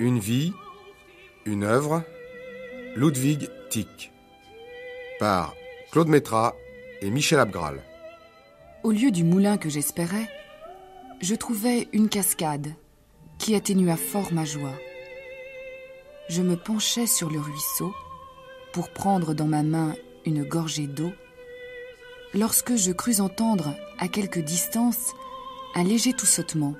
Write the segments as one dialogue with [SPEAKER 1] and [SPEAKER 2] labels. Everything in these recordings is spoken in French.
[SPEAKER 1] Une vie, une œuvre, Ludwig Tieck, par Claude Métras et Michel Abgral.
[SPEAKER 2] Au lieu du moulin que j'espérais, je trouvais une cascade qui atténua fort ma joie. Je me penchais sur le ruisseau pour prendre dans ma main une gorgée d'eau, lorsque je crus entendre à quelque distance un léger toussottement.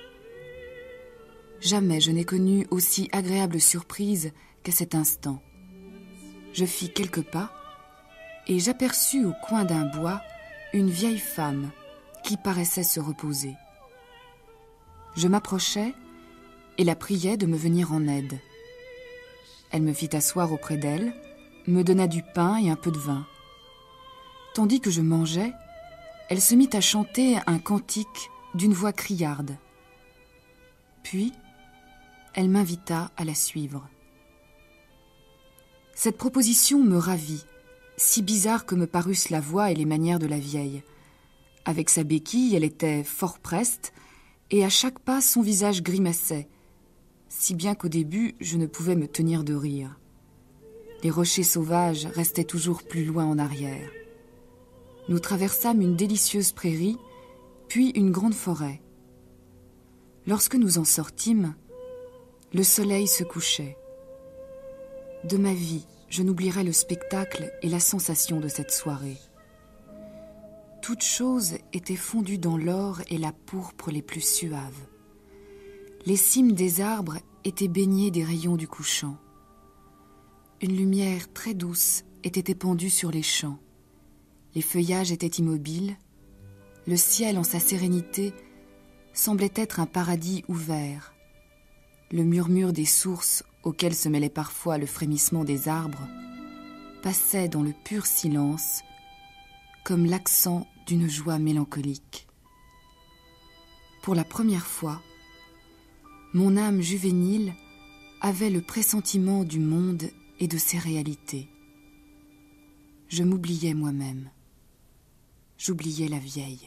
[SPEAKER 2] Jamais je n'ai connu aussi agréable surprise qu'à cet instant. Je fis quelques pas et j'aperçus au coin d'un bois une vieille femme qui paraissait se reposer. Je m'approchai et la priai de me venir en aide. Elle me fit asseoir auprès d'elle, me donna du pain et un peu de vin. Tandis que je mangeais, elle se mit à chanter un cantique d'une voix criarde. Puis, elle m'invita à la suivre. Cette proposition me ravit, si bizarre que me parussent la voix et les manières de la vieille. Avec sa béquille, elle était fort preste, et à chaque pas, son visage grimaçait, si bien qu'au début, je ne pouvais me tenir de rire. Les rochers sauvages restaient toujours plus loin en arrière. Nous traversâmes une délicieuse prairie, puis une grande forêt. Lorsque nous en sortîmes, le soleil se couchait. De ma vie, je n'oublierai le spectacle et la sensation de cette soirée. Toute chose était fondue dans l'or et la pourpre les plus suaves. Les cimes des arbres étaient baignées des rayons du couchant. Une lumière très douce était épandue sur les champs. Les feuillages étaient immobiles. Le ciel, en sa sérénité, semblait être un paradis ouvert. Le murmure des sources, auquel se mêlait parfois le frémissement des arbres, passait dans le pur silence, comme l'accent d'une joie mélancolique. Pour la première fois, mon âme juvénile avait le pressentiment du monde et de ses réalités. Je m'oubliais moi-même. J'oubliais la vieille.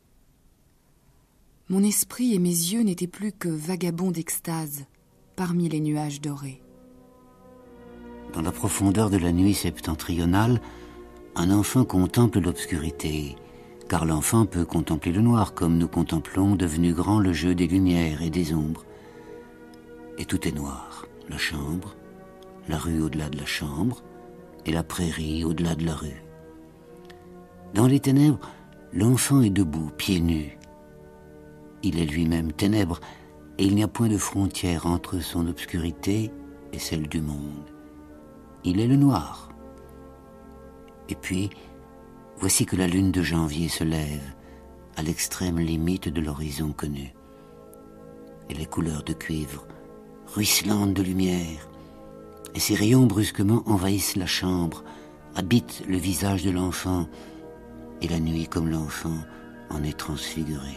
[SPEAKER 2] Mon esprit et mes yeux n'étaient plus que vagabonds d'extase parmi les nuages dorés.
[SPEAKER 3] Dans la profondeur de la nuit septentrionale, un enfant contemple l'obscurité, car l'enfant peut contempler le noir comme nous contemplons, devenus grands, le jeu des lumières et des ombres. Et tout est noir, la chambre, la rue au-delà de la chambre, et la prairie au-delà de la rue. Dans les ténèbres, l'enfant est debout, pieds nus. Il est lui-même ténèbres, et il n'y a point de frontière entre son obscurité et celle du monde. Il est le noir. Et puis, voici que la lune de janvier se lève à l'extrême limite de l'horizon connu. Et les couleurs de cuivre, ruisselantes de lumière, et ses rayons brusquement envahissent la chambre, habitent le visage de l'enfant, et la nuit, comme l'enfant, en est transfigurée.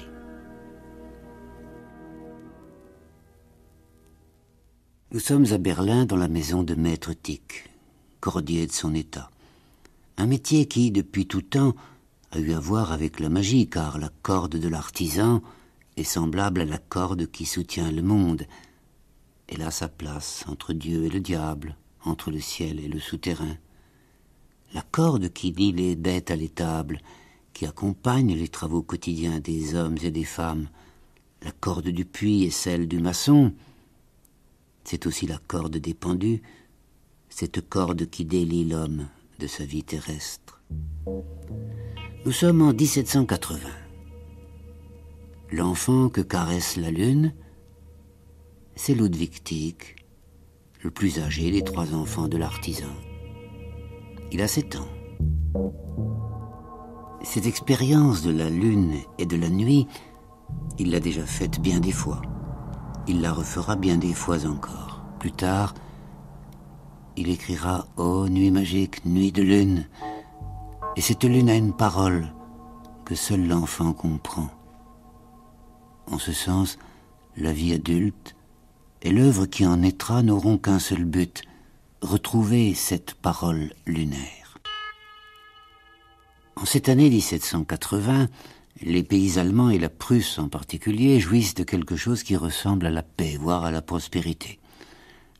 [SPEAKER 3] Nous sommes à Berlin dans la maison de Maître Tieck, cordier de son état. Un métier qui, depuis tout temps, a eu à voir avec la magie, car la corde de l'artisan est semblable à la corde qui soutient le monde. Elle a sa place entre Dieu et le diable, entre le ciel et le souterrain. La corde qui lie les bêtes à l'étable, qui accompagne les travaux quotidiens des hommes et des femmes, la corde du puits et celle du maçon, c'est aussi la corde des pendus, cette corde qui délie l'homme de sa vie terrestre. Nous sommes en 1780. L'enfant que caresse la lune, c'est Ludwig Tieck, le plus âgé des 3 enfants de l'artisan. Il a 7 ans. Cette expérience de la lune et de la nuit, il l'a déjà faite bien des fois. Il la refera bien des fois encore. Plus tard, il écrira « Oh, nuit magique, nuit de lune ». Et cette lune a une parole que seul l'enfant comprend. En ce sens, la vie adulte et l'œuvre qui en naîtra n'auront qu'un seul but, retrouver cette parole lunaire. En cette année 1780, les pays allemands et la Prusse en particulier jouissent de quelque chose qui ressemble à la paix, voire à la prospérité.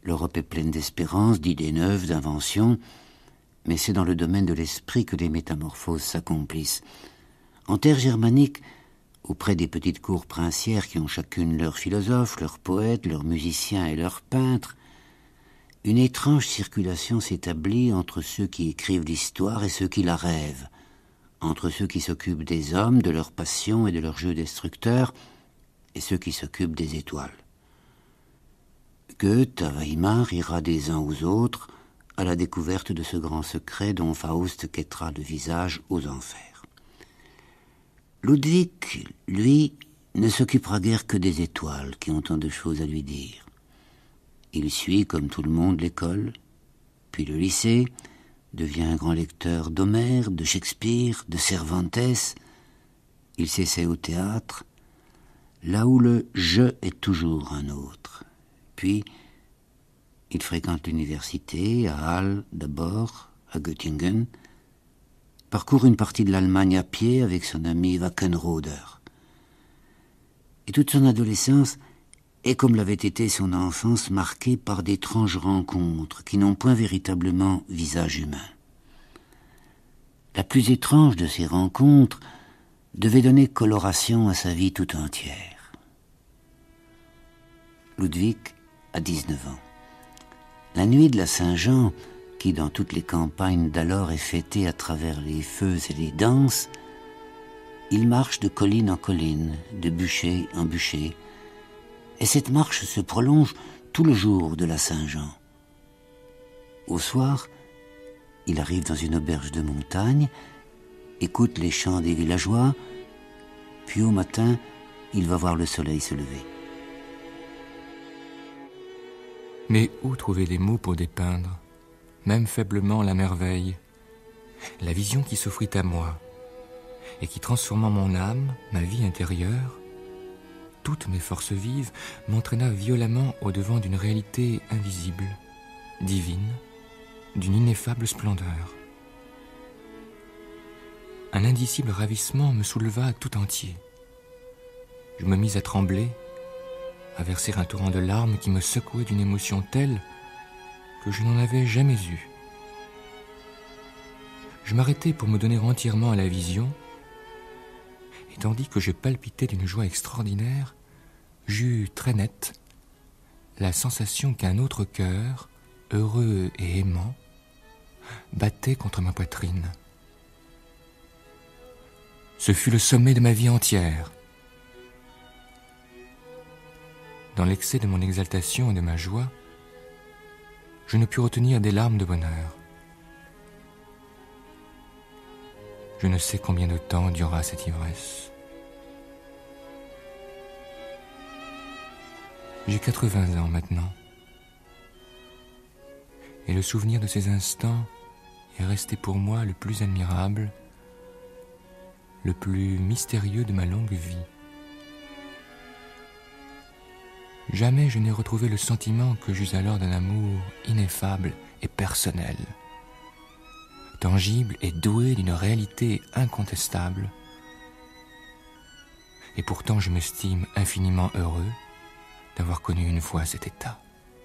[SPEAKER 3] L'Europe est pleine d'espérance, d'idées neuves, d'inventions, mais c'est dans le domaine de l'esprit que les métamorphoses s'accomplissent. En terre germanique, auprès des petites cours princières qui ont chacune leurs philosophes, leurs poètes, leurs musiciens et leurs peintres, une étrange circulation s'établit entre ceux qui écrivent l'histoire et ceux qui la rêvent, entre ceux qui s'occupent des hommes, de leurs passions et de leurs jeux destructeurs, et ceux qui s'occupent des étoiles. Goethe, à Weimar, ira des uns aux autres à la découverte de ce grand secret dont Faust quêtera le visage aux enfers. Ludwig, lui, ne s'occupera guère que des étoiles qui ont tant de choses à lui dire. Il suit, comme tout le monde, l'école, puis le lycée, devient un grand lecteur d'Homère, de Shakespeare, de Cervantes. Il s'essaie au théâtre, là où le « je » est toujours un autre. Puis, il fréquente l'université, à Halle d'abord, à Göttingen, parcourt une partie de l'Allemagne à pied avec son ami Wackenroder. Et toute son adolescence est, comme l'avait été son enfance, marquée par d'étranges rencontres qui n'ont point véritablement visage humain. La plus étrange de ces rencontres devait donner coloration à sa vie tout entière. Ludwig a 19 ans. La nuit de la Saint-Jean, qui dans toutes les campagnes d'alors est fêtée à travers les feux et les danses, il marche de colline en colline, de bûcher en bûcher, et cette marche se prolonge tout le jour de la Saint-Jean. Au soir, il arrive dans une auberge de montagne, écoute les chants des villageois, puis au matin, il va voir le soleil se lever.
[SPEAKER 4] Mais où trouver les mots pour dépeindre, même faiblement, la merveille, la vision qui s'offrit à moi, et qui, transformant mon âme, ma vie intérieure, toutes mes forces vives, m'entraîna violemment au-devant d'une réalité invisible, divine, d'une ineffable splendeur. Un indicible ravissement me souleva tout entier. Je me mis à trembler, à verser un torrent de larmes qui me secouait d'une émotion telle que je n'en avais jamais eu. Je m'arrêtai pour me donner entièrement à la vision, et tandis que je palpitais d'une joie extraordinaire, j'eus très nette la sensation qu'un autre cœur, heureux et aimant, battait contre ma poitrine. Ce fut le sommet de ma vie entière. Dans l'excès de mon exaltation et de ma joie, je ne pus retenir des larmes de bonheur. Je ne sais combien de temps dura cette ivresse. J'ai 80 ans maintenant, et le souvenir de ces instants est resté pour moi le plus admirable, le plus mystérieux de ma longue vie. Jamais je n'ai retrouvé le sentiment que j'eus alors d'un amour ineffable et personnel, tangible et doué d'une réalité incontestable. Et pourtant je m'estime infiniment heureux d'avoir connu une fois cet état.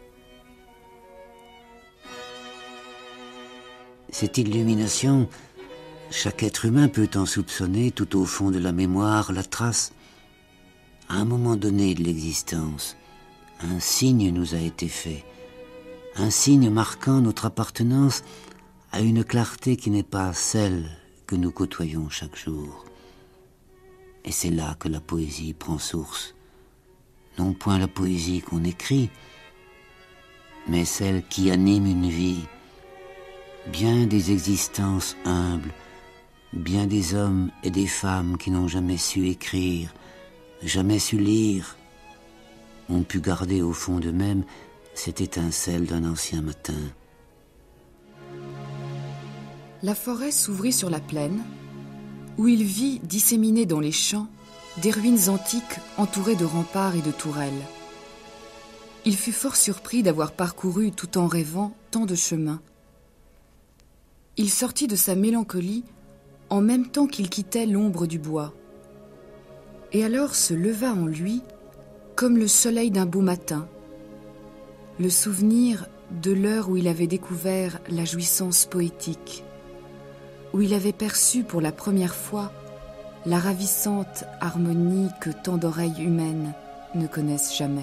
[SPEAKER 3] Cette illumination, chaque être humain peut en soupçonner tout au fond de la mémoire la trace. À un moment donné de l'existence, un signe nous a été fait, un signe marquant notre appartenance à une clarté qui n'est pas celle que nous côtoyons chaque jour. Et c'est là que la poésie prend source. Non point la poésie qu'on écrit, mais celle qui anime une vie, bien des existences humbles, bien des hommes et des femmes qui n'ont jamais su écrire, jamais su lire, ont pu garder au fond d'eux-mêmes cette étincelle d'un ancien matin.
[SPEAKER 2] La forêt s'ouvrit sur la plaine, où il vit, disséminées dans les champs, des ruines antiques entourées de remparts et de tourelles. Il fut fort surpris d'avoir parcouru, tout en rêvant, tant de chemins. Il sortit de sa mélancolie en même temps qu'il quittait l'ombre du bois. Et alors se leva en lui, comme le soleil d'un beau matin, Le souvenir de l'heure où il avait découvert la jouissance poétique, où il avait perçu pour la première fois la ravissante harmonie que tant d'oreilles humaines ne connaissent jamais.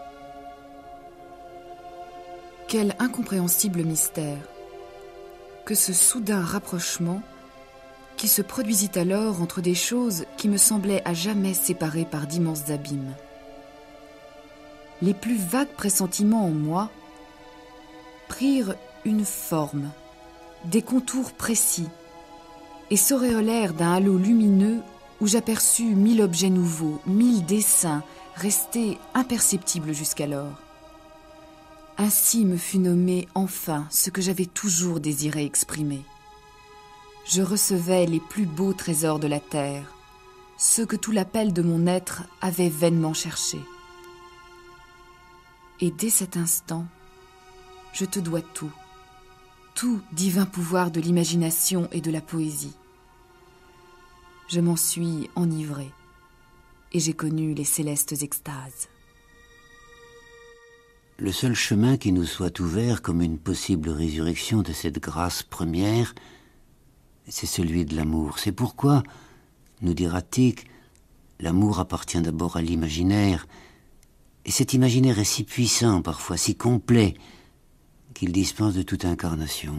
[SPEAKER 2] Quel incompréhensible mystère que ce soudain rapprochement qui se produisit alors entre des choses qui me semblaient à jamais séparées par d'immenses abîmes. Les plus vagues pressentiments en moi prirent une forme, des contours précis, et s'auréolèrent d'un halo lumineux où j'aperçus 1000 objets nouveaux, 1000 dessins restés imperceptibles jusqu'alors. Ainsi me fut nommé enfin ce que j'avais toujours désiré exprimer. Je recevais les plus beaux trésors de la terre, ceux que tout l'appel de mon être avait vainement cherchés. Et dès cet instant, je te dois tout, tout divin pouvoir de l'imagination et de la poésie. Je m'en suis enivrée et j'ai connu les célestes extases.
[SPEAKER 3] Le seul chemin qui nous soit ouvert comme une possible résurrection de cette grâce première, c'est celui de l'amour. C'est pourquoi, nous dira Tieck, l'amour appartient d'abord à l'imaginaire, et cet imaginaire est si puissant, parfois si complet, qu'il dispense de toute incarnation.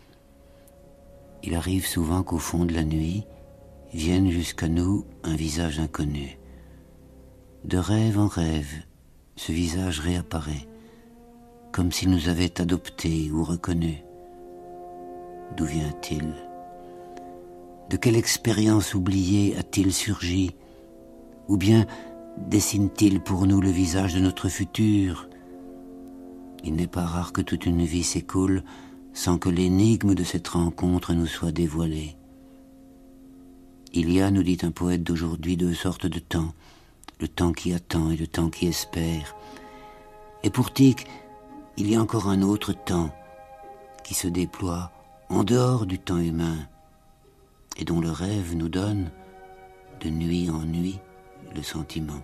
[SPEAKER 3] Il arrive souvent qu'au fond de la nuit vienne jusqu'à nous un visage inconnu. De rêve en rêve, ce visage réapparaît, comme s'il nous avait adoptés ou reconnus. D'où vient-il ? De quelle expérience oubliée a-t-il surgi ? Ou bien dessine-t-il pour nous le visage de notre futur ? Il n'est pas rare que toute une vie s'écoule sans que l'énigme de cette rencontre nous soit dévoilée. Il y a, nous dit un poète d'aujourd'hui, 2 sortes de temps, le temps qui attend et le temps qui espère. Et pour Tieck, il y a encore un autre temps qui se déploie en dehors du temps humain et dont le rêve nous donne, de nuit en nuit, le sentiment.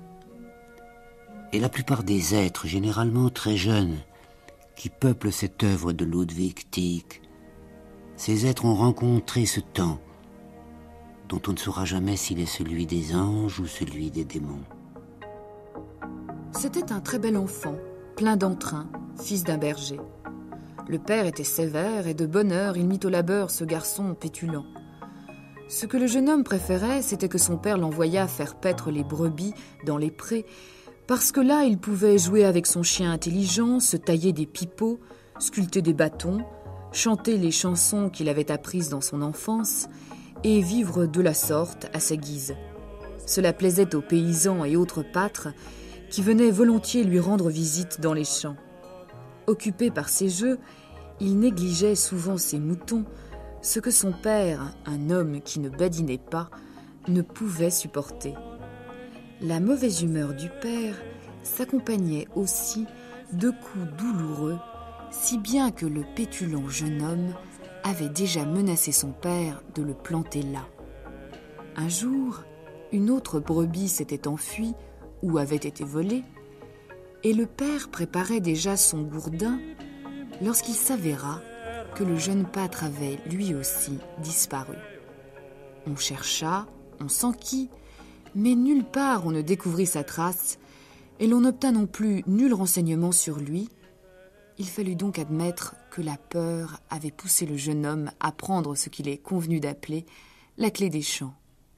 [SPEAKER 3] Et la plupart des êtres, généralement très jeunes, qui peuplent cette œuvre de Ludwig Tieck, ces êtres ont rencontré ce temps dont on ne saura jamais s'il est celui des anges ou celui des démons.
[SPEAKER 2] C'était un très bel enfant, plein d'entrain, fils d'un berger. Le père était sévère et de bonne heure il mit au labeur ce garçon pétulant. Ce que le jeune homme préférait, c'était que son père l'envoyât faire paître les brebis dans les prés, parce que là il pouvait jouer avec son chien intelligent, se tailler des pipeaux, sculpter des bâtons, chanter les chansons qu'il avait apprises dans son enfance, et vivre de la sorte à sa guise. Cela plaisait aux paysans et autres pâtres qui venaient volontiers lui rendre visite dans les champs. Occupé par ces jeux, il négligeait souvent ses moutons, ce que son père, un homme qui ne badinait pas, ne pouvait supporter. La mauvaise humeur du père s'accompagnait aussi de coups douloureux, si bien que le pétulant jeune homme avait déjà menacé son père de le planter là. Un jour, une autre brebis s'était enfuie ou avait été volée, et le père préparait déjà son gourdin lorsqu'il s'avéra que le jeune pâtre avait lui aussi disparu. On chercha, on s'enquit, mais nulle part on ne découvrit sa trace, et l'on n'obtint non plus nul renseignement sur lui. Il fallut donc admettre que la peur avait poussé le jeune homme à prendre ce qu'il est convenu d'appeler la clé des champs.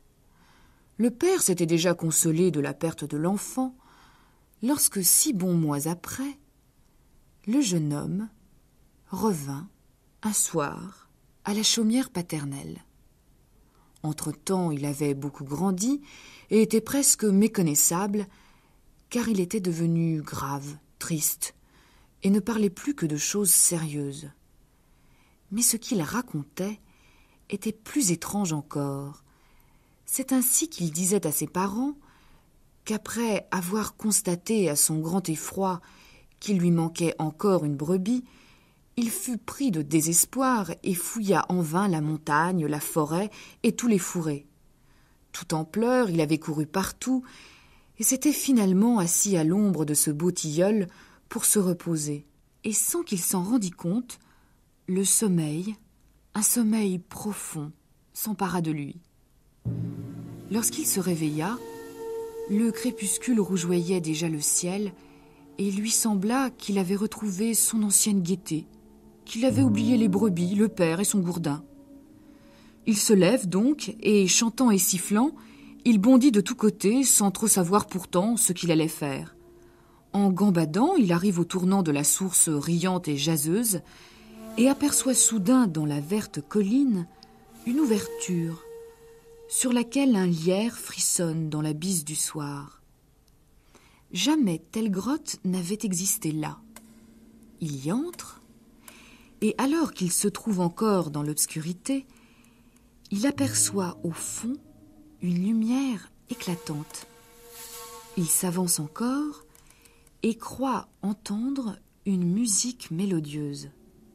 [SPEAKER 2] Le père s'était déjà consolé de la perte de l'enfant, lorsque 6 bons mois après, le jeune homme revint un soir à la chaumière paternelle. Entre-temps, il avait beaucoup grandi et était presque méconnaissable, car il était devenu grave, triste, et ne parlait plus que de choses sérieuses. Mais ce qu'il racontait était plus étrange encore. C'est ainsi qu'il disait à ses parents qu'après avoir constaté à son grand effroi qu'il lui manquait encore une brebis, il fut pris de désespoir et fouilla en vain la montagne, la forêt et tous les fourrés. Tout en pleurs, il avait couru partout et s'était finalement assis à l'ombre de ce beau tilleul pour se reposer, et sans qu'il s'en rendît compte, le sommeil, un sommeil profond, s'empara de lui. Lorsqu'il se réveilla, le crépuscule rougeoyait déjà le ciel, et il lui sembla qu'il avait retrouvé son ancienne gaieté, qu'il avait oublié les brebis, le père et son gourdin. Il se lève donc, et chantant et sifflant, il bondit de tous côtés, sans trop savoir pourtant ce qu'il allait faire. En gambadant, il arrive au tournant de la source riante et jaseuse, et aperçoit soudain dans la verte colline une ouverture, sur laquelle un lierre frissonne dans la bise du soir. Jamais telle grotte n'avait existé là. Il y entre, et alors qu'il se trouve encore dans l'obscurité, il aperçoit au fond une lumière éclatante. Il s'avance encore et croit entendre une musique mélodieuse.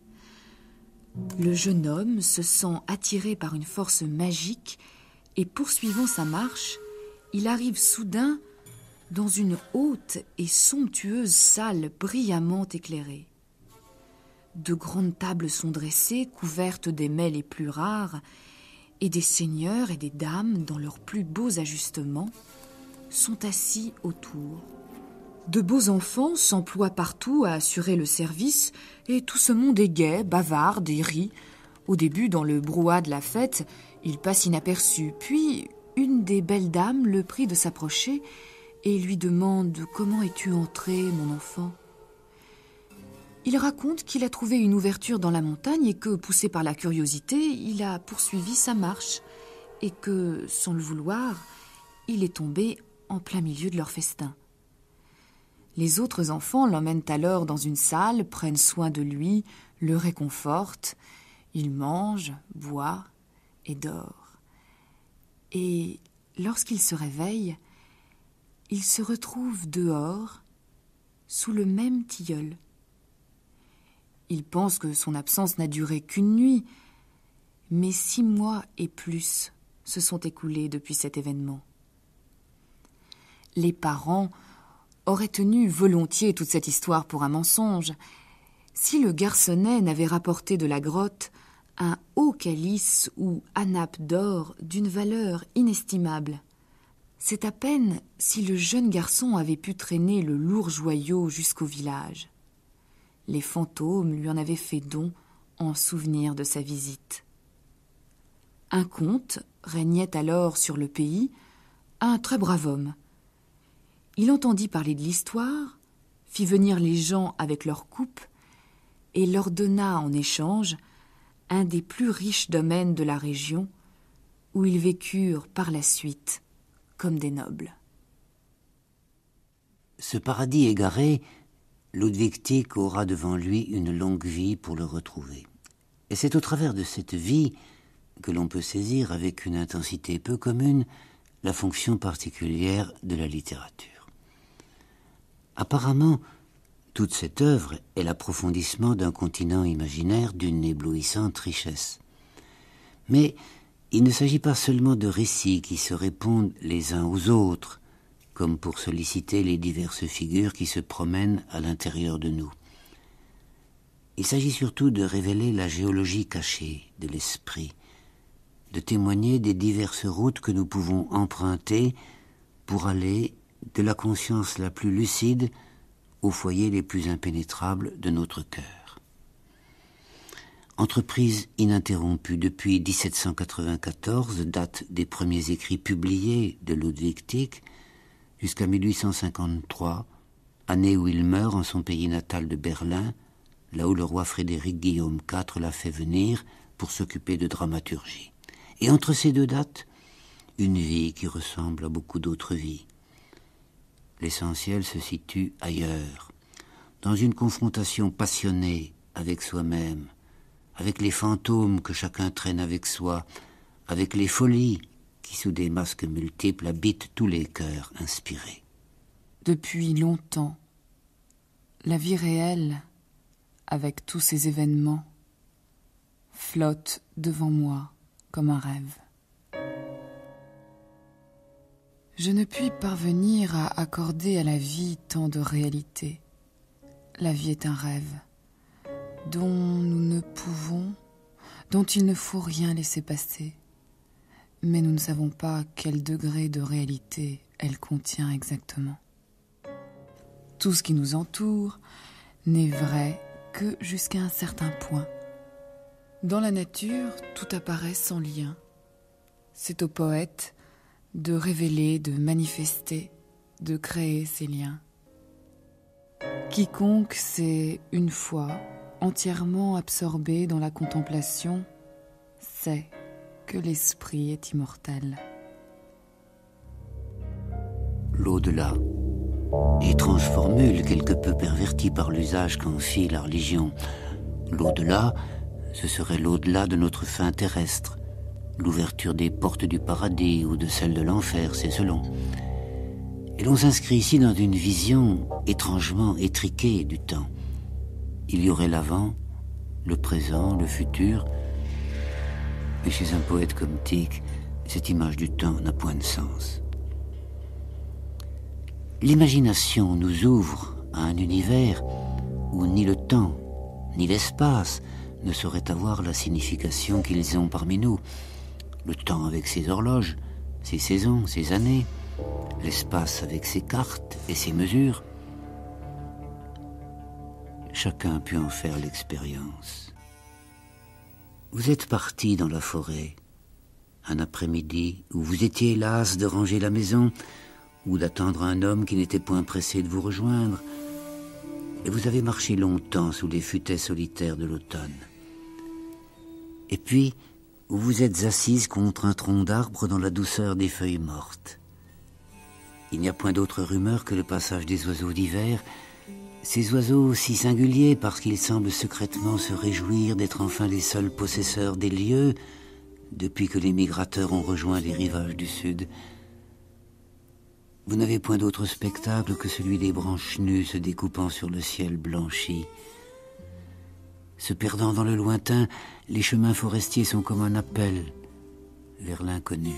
[SPEAKER 2] Le jeune homme se sent attiré par une force magique et poursuivant sa marche, il arrive soudain dans une haute et somptueuse salle brillamment éclairée. De grandes tables sont dressées, couvertes des mets les plus rares, et des seigneurs et des dames, dans leurs plus beaux ajustements, sont assis autour. De beaux enfants s'emploient partout à assurer le service, et tout ce monde est gai, bavarde et rit. Au début, dans le brouhaha de la fête, il passe inaperçu. Puis, une des belles dames le prie de s'approcher et lui demande « Comment es-tu entré, mon enfant ?» Il raconte qu'il a trouvé une ouverture dans la montagne et que, poussé par la curiosité, il a poursuivi sa marche et que, sans le vouloir, il est tombé en plein milieu de leur festin. Les autres enfants l'emmènent alors dans une salle, prennent soin de lui, le réconfortent. Il mange, boit et dort. Et lorsqu'il se réveille, il se retrouve dehors, sous le même tilleul. Il pense que son absence n'a duré qu'une nuit, mais 6 mois et plus se sont écoulés depuis cet événement. Les parents auraient tenu volontiers toute cette histoire pour un mensonge, si le garçonnet n'avait rapporté de la grotte un haut calice ou anape d'or d'une valeur inestimable. C'est à peine si le jeune garçon avait pu traîner le lourd joyau jusqu'au village. Les fantômes lui en avaient fait don en souvenir de sa visite. Un comte régnait alors sur le pays, un très brave homme. Il entendit parler de l'histoire, fit venir les gens avec leurs coupes et leur donna en échange un des plus riches domaines de la région, où ils vécurent par la suite comme des nobles.
[SPEAKER 3] Ce paradis égaré, Ludwig Tieck aura devant lui une longue vie pour le retrouver. Et c'est au travers de cette vie que l'on peut saisir avec une intensité peu commune la fonction particulière de la littérature. Apparemment, toute cette œuvre est l'approfondissement d'un continent imaginaire d'une éblouissante richesse. Mais il ne s'agit pas seulement de récits qui se répondent les uns aux autres, comme pour solliciter les diverses figures qui se promènent à l'intérieur de nous. Il s'agit surtout de révéler la géologie cachée de l'esprit, de témoigner des diverses routes que nous pouvons emprunter pour aller de la conscience la plus lucide aux foyers les plus impénétrables de notre cœur. Entreprise ininterrompue depuis 1794, date des premiers écrits publiés de Ludwig Tieck, jusqu'à 1853, année où il meurt en son pays natal de Berlin, là où le roi Frédéric Guillaume IV l'a fait venir pour s'occuper de dramaturgie. Et entre ces deux dates, une vie qui ressemble à beaucoup d'autres vies. L'essentiel se situe ailleurs, dans une confrontation passionnée avec soi-même, avec les fantômes que chacun traîne avec soi, avec les folies qui, sous des masques multiples, habitent tous les cœurs inspirés.
[SPEAKER 2] Depuis longtemps, la vie réelle, avec tous ces événements, flotte devant moi comme un rêve. Je ne puis parvenir à accorder à la vie tant de réalité. la vie est un rêve, dont nous ne pouvons, dont il ne faut rien laisser passer. Mais nous ne savons pas quel degré de réalité elle contient exactement. Tout ce qui nous entoure n'est vrai que jusqu'à un certain point. Dans la nature, tout apparaît sans lien. C'est au poète de révéler, de manifester, de créer ces liens. Quiconque s'est une fois entièrement absorbé dans la contemplation sait que l'esprit est immortel.
[SPEAKER 3] L'au-delà, étrange formule quelque peu pervertie par l'usage qu'en fit la religion. L'au-delà, ce serait l'au-delà de notre fin terrestre, l'ouverture des portes du paradis ou de celles de l'enfer, c'est selon. Et l'on s'inscrit ici dans une vision étrangement étriquée du temps. Il y aurait l'avant, le présent, le futur. Mais chez un poète comme Tieck, cette image du temps n'a point de sens. L'imagination nous ouvre à un univers où ni le temps, ni l'espace ne sauraient avoir la signification qu'ils ont parmi nous. Le temps avec ses horloges, ses saisons, ses années, l'espace avec ses cartes et ses mesures. Chacun peut en faire l'expérience. Vous êtes parti dans la forêt, un après-midi où vous étiez las de ranger la maison ou d'attendre un homme qui n'était point pressé de vous rejoindre, et vous avez marché longtemps sous les futaies solitaires de l'automne. Et puis, vous vous êtes assise contre un tronc d'arbre dans la douceur des feuilles mortes. Il n'y a point d'autre rumeur que le passage des oiseaux d'hiver, ces oiseaux si singuliers parce qu'ils semblent secrètement se réjouir d'être enfin les seuls possesseurs des lieux depuis que les migrateurs ont rejoint les rivages du sud. Vous n'avez point d'autre spectacle que celui des branches nues se découpant sur le ciel blanchi. Se perdant dans le lointain, les chemins forestiers sont comme un appel vers l'inconnu.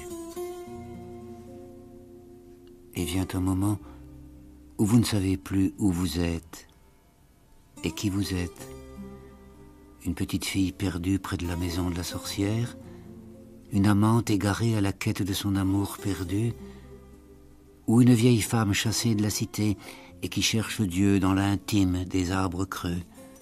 [SPEAKER 3] Et vient un moment où vous ne savez plus où vous êtes et qui vous êtes. Une petite fille perdue près de la maison de la sorcière, une amante égarée à la quête de son amour perdu, ou une vieille femme chassée de la cité et qui cherche Dieu dans l'intime des arbres creux.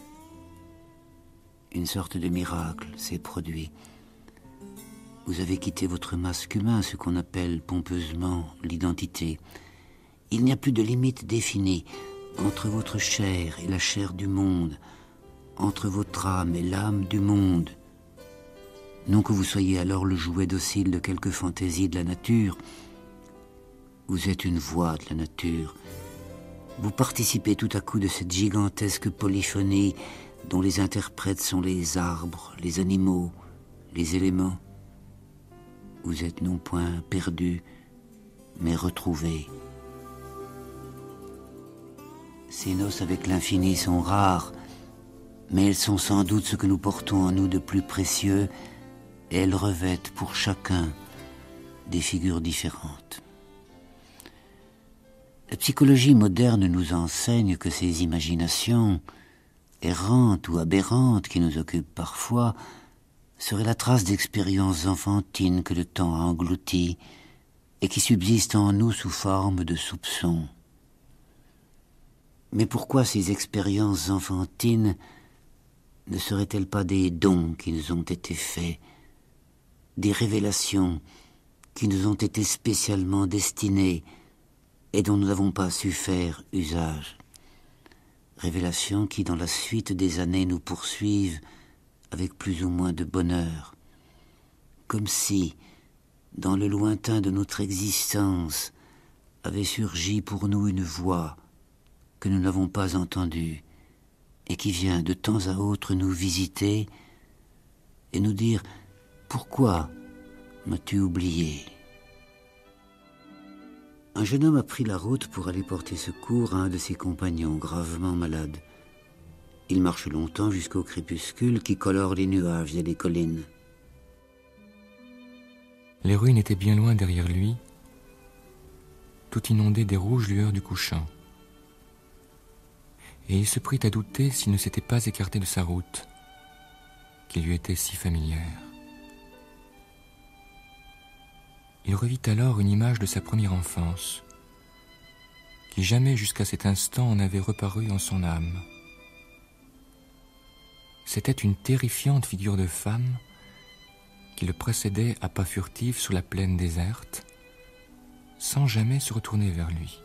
[SPEAKER 3] Une sorte de miracle s'est produit. Vous avez quitté votre masque humain, ce qu'on appelle pompeusement l'identité. Il n'y a plus de limite définie entre votre chair et la chair du monde, entre votre âme et l'âme du monde. Non que vous soyez alors le jouet docile de quelque fantaisie de la nature. Vous êtes une voix de la nature. Vous participez tout à coup de cette gigantesque polyphonie dont les interprètes sont les arbres, les animaux, les éléments. Vous êtes non point perdus, mais retrouvés. Ces noces avec l'infini sont rares, mais elles sont sans doute ce que nous portons en nous de plus précieux, et elles revêtent pour chacun des figures différentes. La psychologie moderne nous enseigne que ces imaginations, errantes ou aberrantes qui nous occupent parfois, seraient la trace d'expériences enfantines que le temps a englouties et qui subsistent en nous sous forme de soupçons. Mais pourquoi ces expériences enfantines ne seraient-elles pas des dons qui nous ont été faits, des révélations qui nous ont été spécialement destinées et dont nous n'avons pas su faire usage? Révélations qui, dans la suite des années, nous poursuivent avec plus ou moins de bonheur, comme si, dans le lointain de notre existence, avait surgi pour nous une voix que nous n'avons pas entendue et qui vient de temps à autre nous visiter et nous dire « Pourquoi m'as-tu oublié ?» Un jeune homme a pris la route pour aller porter secours à un de ses compagnons gravement malade. Il marche longtemps jusqu'au crépuscule qui colore les nuages et les collines.
[SPEAKER 4] Les ruines étaient bien loin derrière lui, tout inondées des rouges lueurs du couchant. et il se prit à douter s'il ne s'était pas écarté de sa route, qui lui était si familière. Il revit alors une image de sa première enfance, qui jamais jusqu'à cet instant n'avait reparu en son âme. C'était une terrifiante figure de femme qui le précédait à pas furtifs sur la plaine déserte, sans jamais se retourner vers lui.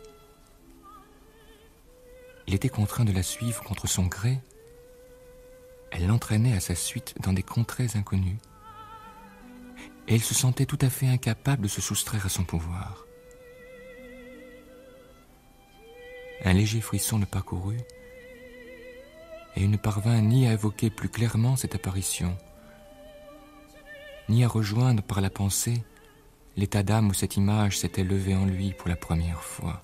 [SPEAKER 4] Il était contraint de la suivre contre son gré. Elle l'entraînait à sa suite dans des contrées inconnues, et il se sentait tout à fait incapable de se soustraire à son pouvoir. Un léger frisson le parcourut, et il ne parvint ni à évoquer plus clairement cette apparition, ni à rejoindre par la pensée l'état d'âme où cette image s'était levée en lui pour la première fois.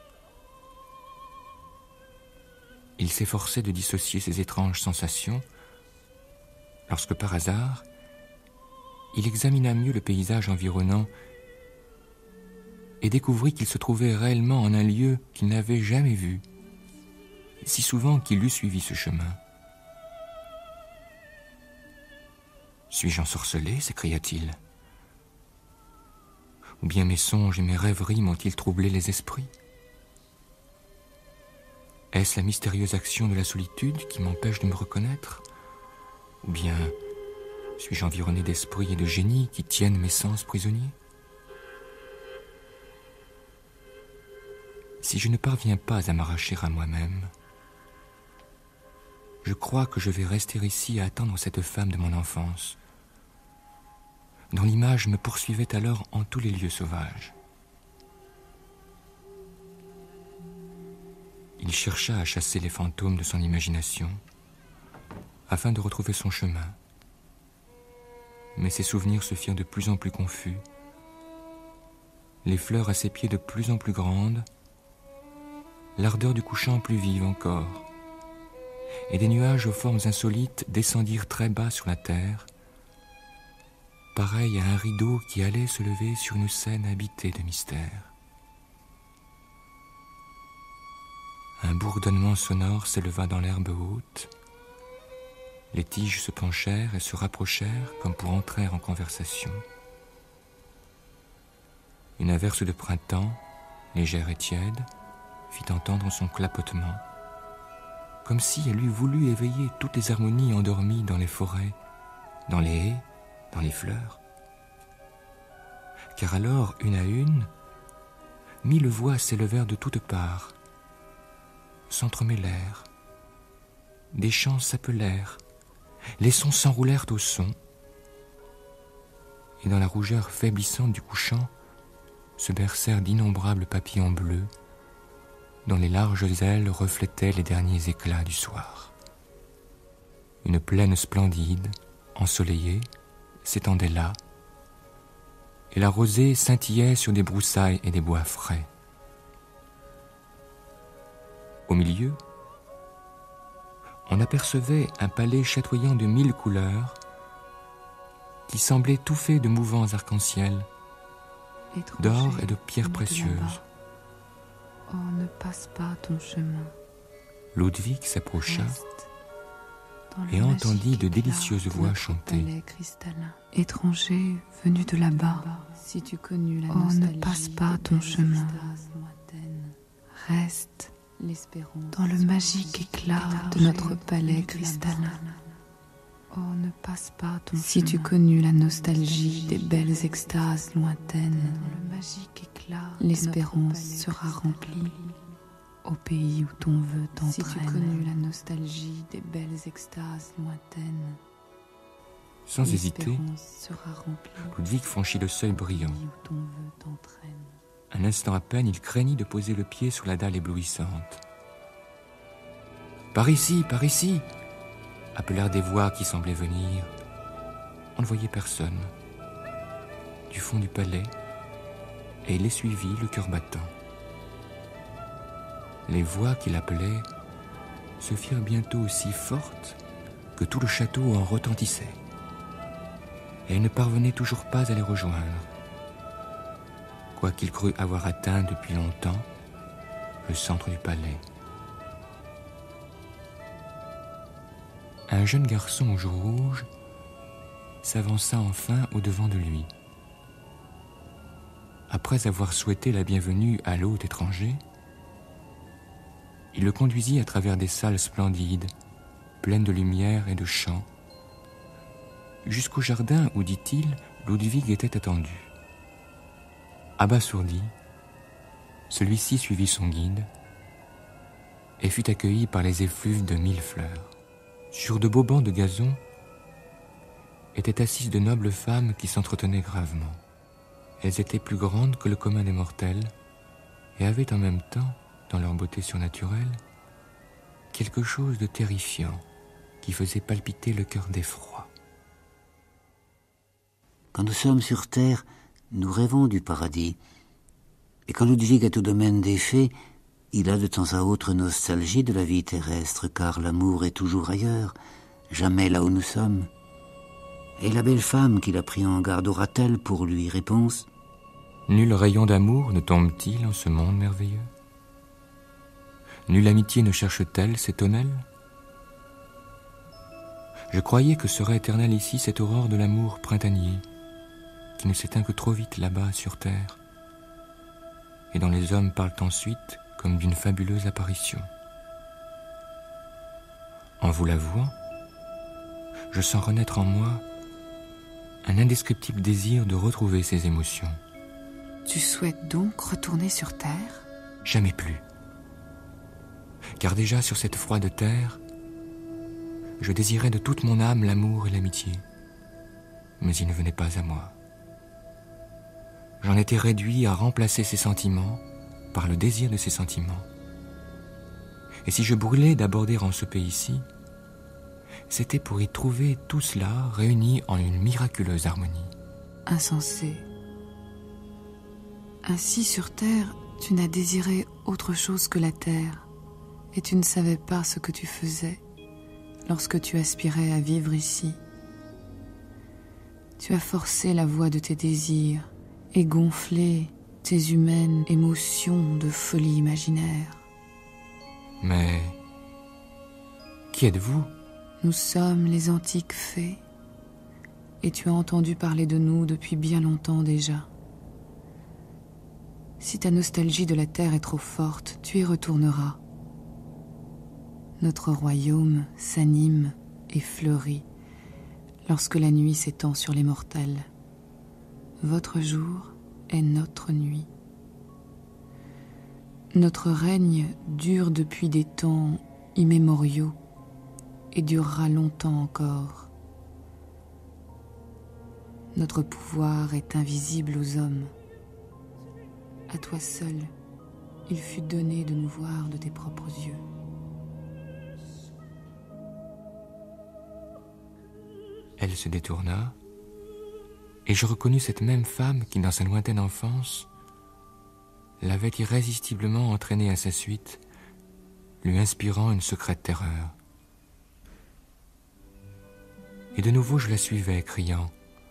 [SPEAKER 4] Il s'efforçait de dissocier ces étranges sensations, lorsque par hasard, il examina mieux le paysage environnant et découvrit qu'il se trouvait réellement en un lieu qu'il n'avait jamais vu, si souvent qu'il eût suivi ce chemin. « Suis-je ensorcelé » s'écria-t-il. « Ou bien mes songes et mes rêveries m'ont-ils troublé les esprits ? Est-ce la mystérieuse action de la solitude qui m'empêche de me reconnaître ? Ou bien suis-je environné d'esprits et de génies qui tiennent mes sens prisonniers ? Si je ne parviens pas à m'arracher à moi-même, je crois que je vais rester ici à attendre cette femme de mon enfance, dont l'image me poursuivait alors en tous les lieux sauvages. Il chercha à chasser les fantômes de son imagination, afin de retrouver son chemin. Mais ses souvenirs se firent de plus en plus confus, les fleurs à ses pieds de plus en plus grandes, l'ardeur du couchant plus vive encore, et des nuages aux formes insolites descendirent très bas sur la terre, pareil à un rideau qui allait se lever sur une scène habitée de mystère. Un bourdonnement sonore s'éleva dans l'herbe haute. Les tiges se penchèrent et se rapprochèrent comme pour entrer en conversation. Une averse de printemps, légère et tiède, fit entendre son clapotement, comme si elle eût voulu éveiller toutes les harmonies endormies dans les forêts, dans les haies, dans les fleurs. Car alors, une à une, 1000 voix s'élevèrent de toutes parts, s'entremêlèrent, des chants s'appelèrent, les sons s'enroulèrent au son, et dans la rougeur faiblissante du couchant se bercèrent d'innombrables papillons bleus dont les larges ailes reflétaient les derniers éclats du soir. Une plaine splendide, ensoleillée, s'étendait là, et la rosée scintillait sur des broussailles et des bois frais. Au milieu, on apercevait un palais chatoyant de 1000 couleurs qui semblait tout fait de mouvants arcs-en-ciel, d'or et de pierres précieuses.
[SPEAKER 2] Oh, ne passe pas ton chemin.
[SPEAKER 4] Ludwig s'approcha et entendit de délicieuses voix chanter.
[SPEAKER 2] Étranger venu de là-bas, si tu connus la nostalgie, ne passe pas ton chemin. Reste dans le magique éclat de notre palais cristallin. Oh, ne passe pas ton chemin. Si tu connus la nostalgie des belles extases lointaines, l'espérance sera remplie au pays où ton vœu t'entraîne. Si tu connus la nostalgie des belles extases lointaines,
[SPEAKER 4] sans hésiter, Ludwig franchit le seuil brillant. Un instant à peine, il craignit de poser le pied sur la dalle éblouissante. « Par ici, par ici !» appelèrent des voix qui semblaient venir. On ne voyait personne. Du fond du palais, et il les suivit, le cœur battant. Les voix qui l'appelaient se firent bientôt aussi fortes que tout le château en retentissait, et il ne parvenait toujours pas à les rejoindre, quoiqu'il crût avoir atteint depuis longtemps le centre du palais. un jeune garçon aux joues rouges s'avança enfin au-devant de lui. Après avoir souhaité la bienvenue à l'hôte étranger, il le conduisit à travers des salles splendides, pleines de lumière et de chants, jusqu'au jardin où, dit-il, Ludwig était attendu. Abasourdi, celui-ci suivit son guide et fut accueilli par les effluves de 1000 fleurs. Sur de beaux bancs de gazon étaient assises de nobles femmes qui s'entretenaient gravement. Elles étaient plus grandes que le commun des mortels et avaient en même temps, dans leur beauté surnaturelle, quelque chose de terrifiant qui faisait palpiter le cœur d'effroi.
[SPEAKER 3] Quand nous sommes sur terre, nous rêvons du paradis. Et quand Ludwig est au domaine des fées, il a de temps à autre nostalgie de la vie terrestre, car l'amour est toujours ailleurs, jamais là où nous sommes. Et la belle femme qu'il a pris en garde aura-t-elle pour lui réponse ?
[SPEAKER 4] Nul rayon d'amour ne tombe-t-il en ce monde merveilleux ? Nulle amitié ne cherche-t-elle ces tonnelles ? Je croyais que serait éternelle ici cette aurore de l'amour printanier, qui ne s'éteint que trop vite là-bas sur terre, et dont les hommes parlent ensuite comme d'une fabuleuse apparition. En vous l'avouant, je sens renaître en moi un indescriptible désir de retrouver ces émotions.
[SPEAKER 2] Tu souhaites donc retourner sur terre ?
[SPEAKER 4] Jamais plus. Car déjà sur cette froide terre, je désirais de toute mon âme l'amour et l'amitié, mais il ne venait pas à moi. J'en étais réduit à remplacer ces sentiments par le désir de ces sentiments. Et si je brûlais d'aborder en ce pays-ci, c'était pour y trouver tout cela réuni en une miraculeuse harmonie.
[SPEAKER 2] Insensé. Ainsi sur terre, tu n'as désiré autre chose que la terre, et tu ne savais pas ce que tu faisais lorsque tu aspirais à vivre ici. Tu as forcé la voix de tes désirs et gonflé tes humaines émotions de folie imaginaire.
[SPEAKER 4] Mais qui êtes-vous ?
[SPEAKER 2] Nous sommes les antiques fées, et tu as entendu parler de nous depuis bien longtemps déjà. Si ta nostalgie de la terre est trop forte, tu y retourneras. Notre royaume s'anime et fleurit lorsque la nuit s'étend sur les mortels. Votre jour est notre nuit. Notre règne dure depuis des temps immémoriaux et durera longtemps encore. Notre pouvoir est invisible aux hommes. À toi seul, il fut donné de nous voir de tes propres yeux.
[SPEAKER 4] Elle se détourna, et je reconnus cette même femme qui, dans sa lointaine enfance, l'avait irrésistiblement entraînée à sa suite, lui inspirant une secrète terreur. Et de nouveau je la suivais, criant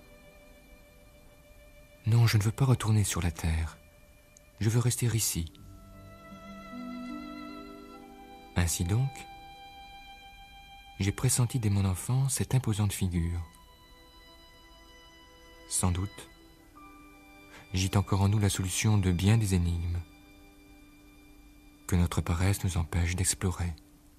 [SPEAKER 4] « Non, je ne veux pas retourner sur la terre, je veux rester ici. » Ainsi donc, j'ai pressenti dès mon enfance cette imposante figure. Sans doute, gît encore en nous la solution de bien des énigmes que notre paresse nous empêche d'explorer.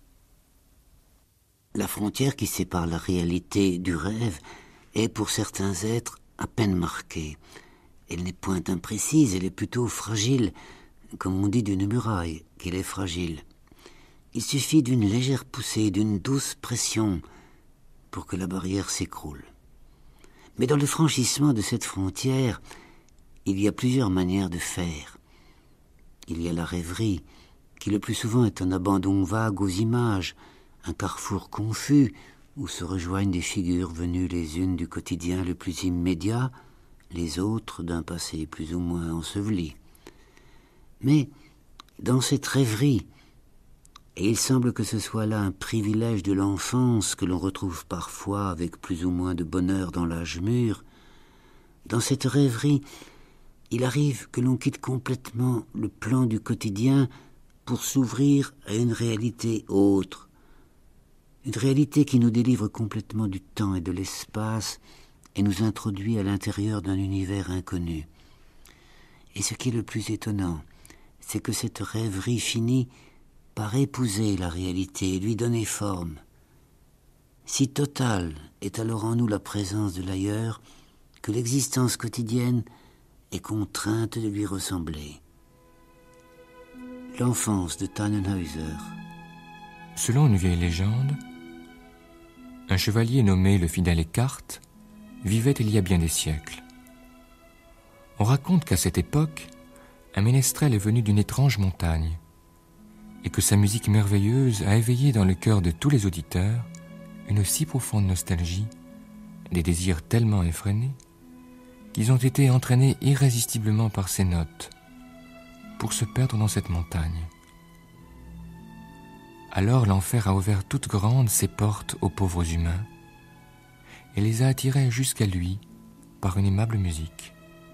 [SPEAKER 3] La frontière qui sépare la réalité du rêve est pour certains êtres à peine marquée. Elle n'est point imprécise, elle est plutôt fragile, comme on dit d'une muraille qu'elle est fragile. Il suffit d'une légère poussée, d'une douce pression pour que la barrière s'écroule. Mais dans le franchissement de cette frontière, il y a plusieurs manières de faire. Il y a la rêverie, qui le plus souvent est un abandon vague aux images, un carrefour confus où se rejoignent des figures venues les unes du quotidien le plus immédiat, les autres d'un passé plus ou moins enseveli. Mais dans cette rêverie, et il semble que ce soit là un privilège de l'enfance que l'on retrouve parfois avec plus ou moins de bonheur dans l'âge mûr, dans cette rêverie, il arrive que l'on quitte complètement le plan du quotidien pour s'ouvrir à une réalité autre, Une réalité qui nous délivre complètement du temps et de l'espace et nous introduit à l'intérieur d'un univers inconnu. Et ce qui est le plus étonnant, c'est que cette rêverie finit par épouser la réalité et lui donner forme. Si totale est alors en nous la présence de l'ailleurs que l'existence quotidienne est contrainte de lui ressembler. L'enfance de Tannhäuser.
[SPEAKER 4] Selon une vieille légende, un chevalier nommé le fidèle Eckhart vivait il y a bien des siècles. On raconte qu'à cette époque, un ménestrel est venu d'une étrange montagne et que sa musique merveilleuse a éveillé dans le cœur de tous les auditeurs une si profonde nostalgie, des désirs tellement effrénés qu'ils ont été entraînés irrésistiblement par ses notes pour se perdre dans cette montagne. Alors l'enfer a ouvert toutes grandes ses portes aux pauvres humains et les a attirés jusqu'à lui par une aimable musique.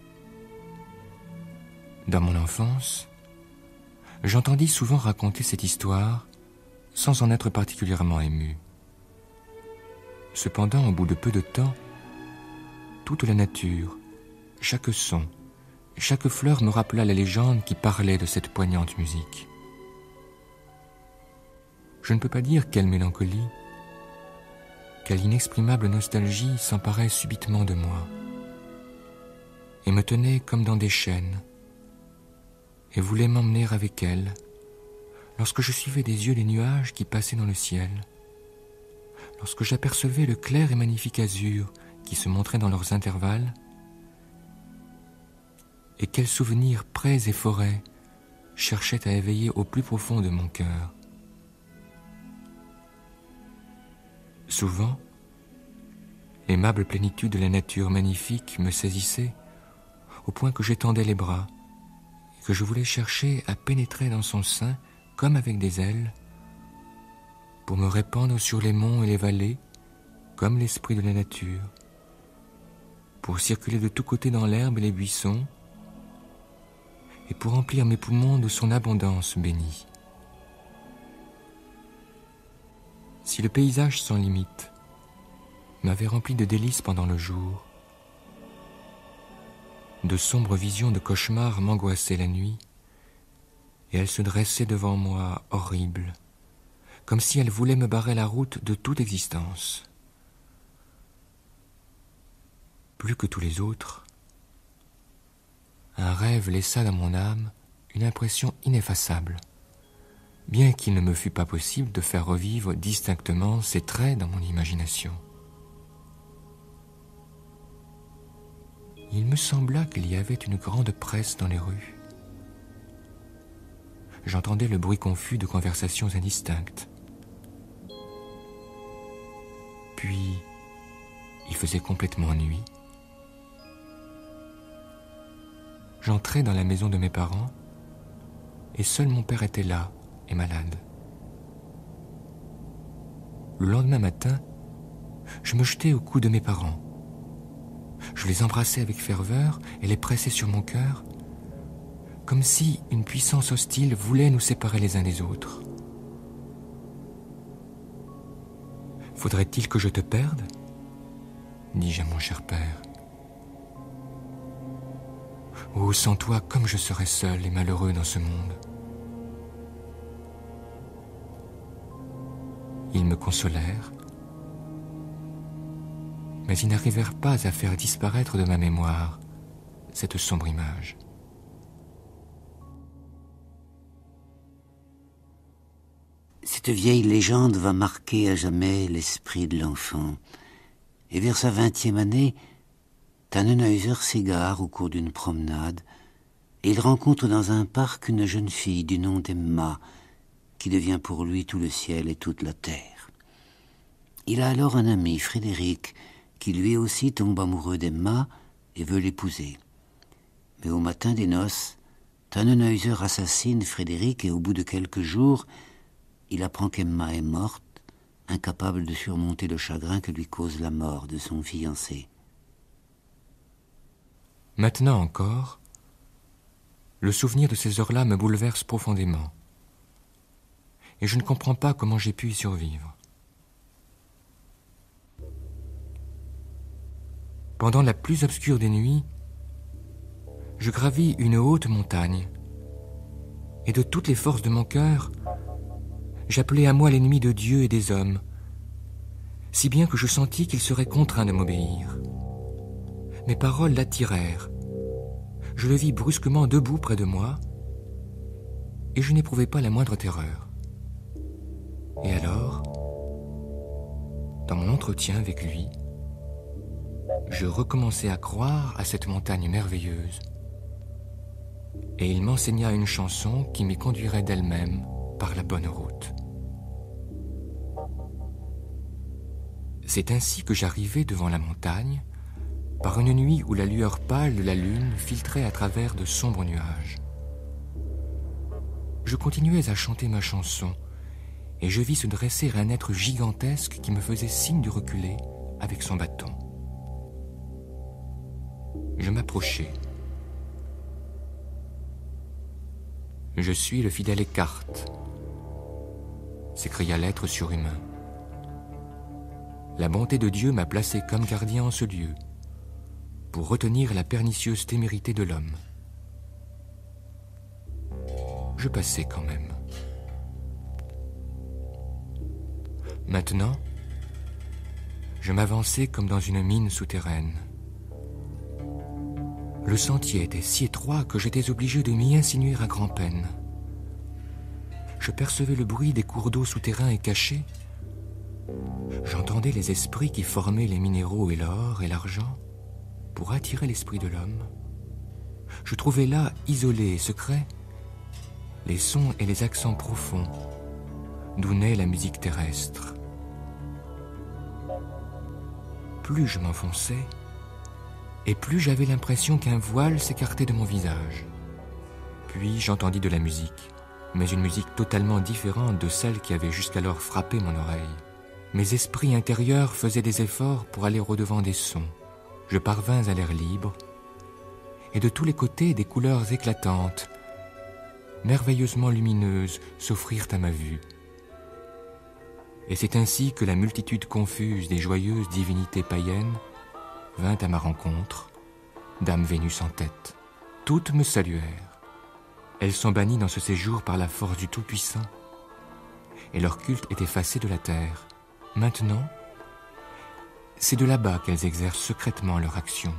[SPEAKER 4] Dans mon enfance, j'entendis souvent raconter cette histoire sans en être particulièrement ému. Cependant, au bout de peu de temps, toute la nature, chaque son, chaque fleur me rappela la légende qui parlait de cette poignante musique. Je ne peux pas dire quelle mélancolie, quelle inexprimable nostalgie s'emparait subitement de moi et me tenait comme dans des chaînes et voulait m'emmener avec elle lorsque je suivais des yeux les nuages qui passaient dans le ciel, lorsque j'apercevais le clair et magnifique azur qui se montrait dans leurs intervalles, et quels souvenirs prés et forêts cherchaient à éveiller au plus profond de mon cœur. Souvent, l'aimable plénitude de la nature magnifique me saisissait au point que j'étendais les bras et que je voulais chercher à pénétrer dans son sein comme avec des ailes pour me répandre sur les monts et les vallées comme l'esprit de la nature, pour circuler de tous côtés dans l'herbe et les buissons et pour remplir mes poumons de son abondance bénie. Si le paysage sans limite m'avait rempli de délices pendant le jour, de sombres visions de cauchemars m'angoissaient la nuit, et elle se dressait devant moi horrible, comme si elle voulait me barrer la route de toute existence. Plus que tous les autres, un rêve laissa dans mon âme une impression ineffaçable, bien qu'il ne me fût pas possible de faire revivre distinctement ses traits dans mon imagination. Il me sembla qu'il y avait une grande presse dans les rues. J'entendais le bruit confus de conversations indistinctes. Puis, il faisait complètement nuit. J'entrai dans la maison de mes parents, et seul mon père était là, et malade. Le lendemain matin, je me jetai au cou de mes parents. Je les embrassai avec ferveur et les pressai sur mon cœur, comme si une puissance hostile voulait nous séparer les uns des autres. « Faudrait-il que je te perde ?» dis-je à mon cher père. « Oh, sans toi, comme je serais seul et malheureux dans ce monde. » Ils me consolèrent, mais ils n'arrivèrent pas à faire disparaître de ma mémoire cette sombre image.
[SPEAKER 3] Cette vieille légende va marquer à jamais l'esprit de l'enfant. Et vers sa 20e année, Tannhäuser s'égare au cours d'une promenade et il rencontre dans un parc une jeune fille du nom d'Emma qui devient pour lui tout le ciel et toute la terre. Il a alors un ami, Frédéric, qui lui aussi tombe amoureux d'Emma et veut l'épouser. Mais au matin des noces, Tannhäuser assassine Frédéric et au bout de quelques jours, il apprend qu'Emma est morte, incapable de surmonter le chagrin que lui cause la mort de son fiancé.
[SPEAKER 4] Maintenant encore, le souvenir de ces heures-là me bouleverse profondément, et je ne comprends pas comment j'ai pu y survivre. Pendant la plus obscure des nuits, je gravis une haute montagne, et de toutes les forces de mon cœur, j'appelai à moi l'ennemi de Dieu et des hommes, si bien que je sentis qu'il serait contraint de m'obéir. Mes paroles l'attirèrent. Je le vis brusquement debout près de moi, et je n'éprouvai pas la moindre terreur. Et alors, dans mon entretien avec lui, je recommençai à croire à cette montagne merveilleuse, et il m'enseigna une chanson qui m'y conduirait d'elle-même par la bonne route. C'est ainsi que j'arrivai devant la montagne, par une nuit où la lueur pâle de la lune filtrait à travers de sombres nuages. Je continuais à chanter ma chanson, et je vis se dresser un être gigantesque qui me faisait signe de reculer avec son bâton. Je m'approchai. « Je suis le fidèle Écarte », s'écria l'être surhumain. La bonté de Dieu m'a placé comme gardien en ce lieu, pour retenir la pernicieuse témérité de l'homme. Je passai quand même. Maintenant, je m'avançai comme dans une mine souterraine. Le sentier était si étroit que j'étais obligé de m'y insinuer à grand-peine. Je percevais le bruit des cours d'eau souterrains et cachés. J'entendais les esprits qui formaient les minéraux et l'or et l'argent pour attirer l'esprit de l'homme. Je trouvais là, isolé et secret, les sons et les accents profonds d'où naît la musique terrestre. Plus je m'enfonçais, et plus j'avais l'impression qu'un voile s'écartait de mon visage. Puis j'entendis de la musique, mais une musique totalement différente de celle qui avait jusqu'alors frappé mon oreille. Mes esprits intérieurs faisaient des efforts pour aller au-devant des sons. Je parvins à l'air libre, et de tous les côtés des couleurs éclatantes, merveilleusement lumineuses, s'offrirent à ma vue. Et c'est ainsi que la multitude confuse des joyeuses divinités païennes vint à ma rencontre, Dame Vénus en tête. Toutes me saluèrent. Elles sont bannies dans ce séjour par la force du Tout-Puissant, et leur culte est effacé de la terre. Maintenant, c'est de là-bas qu'elles exercent secrètement leur action.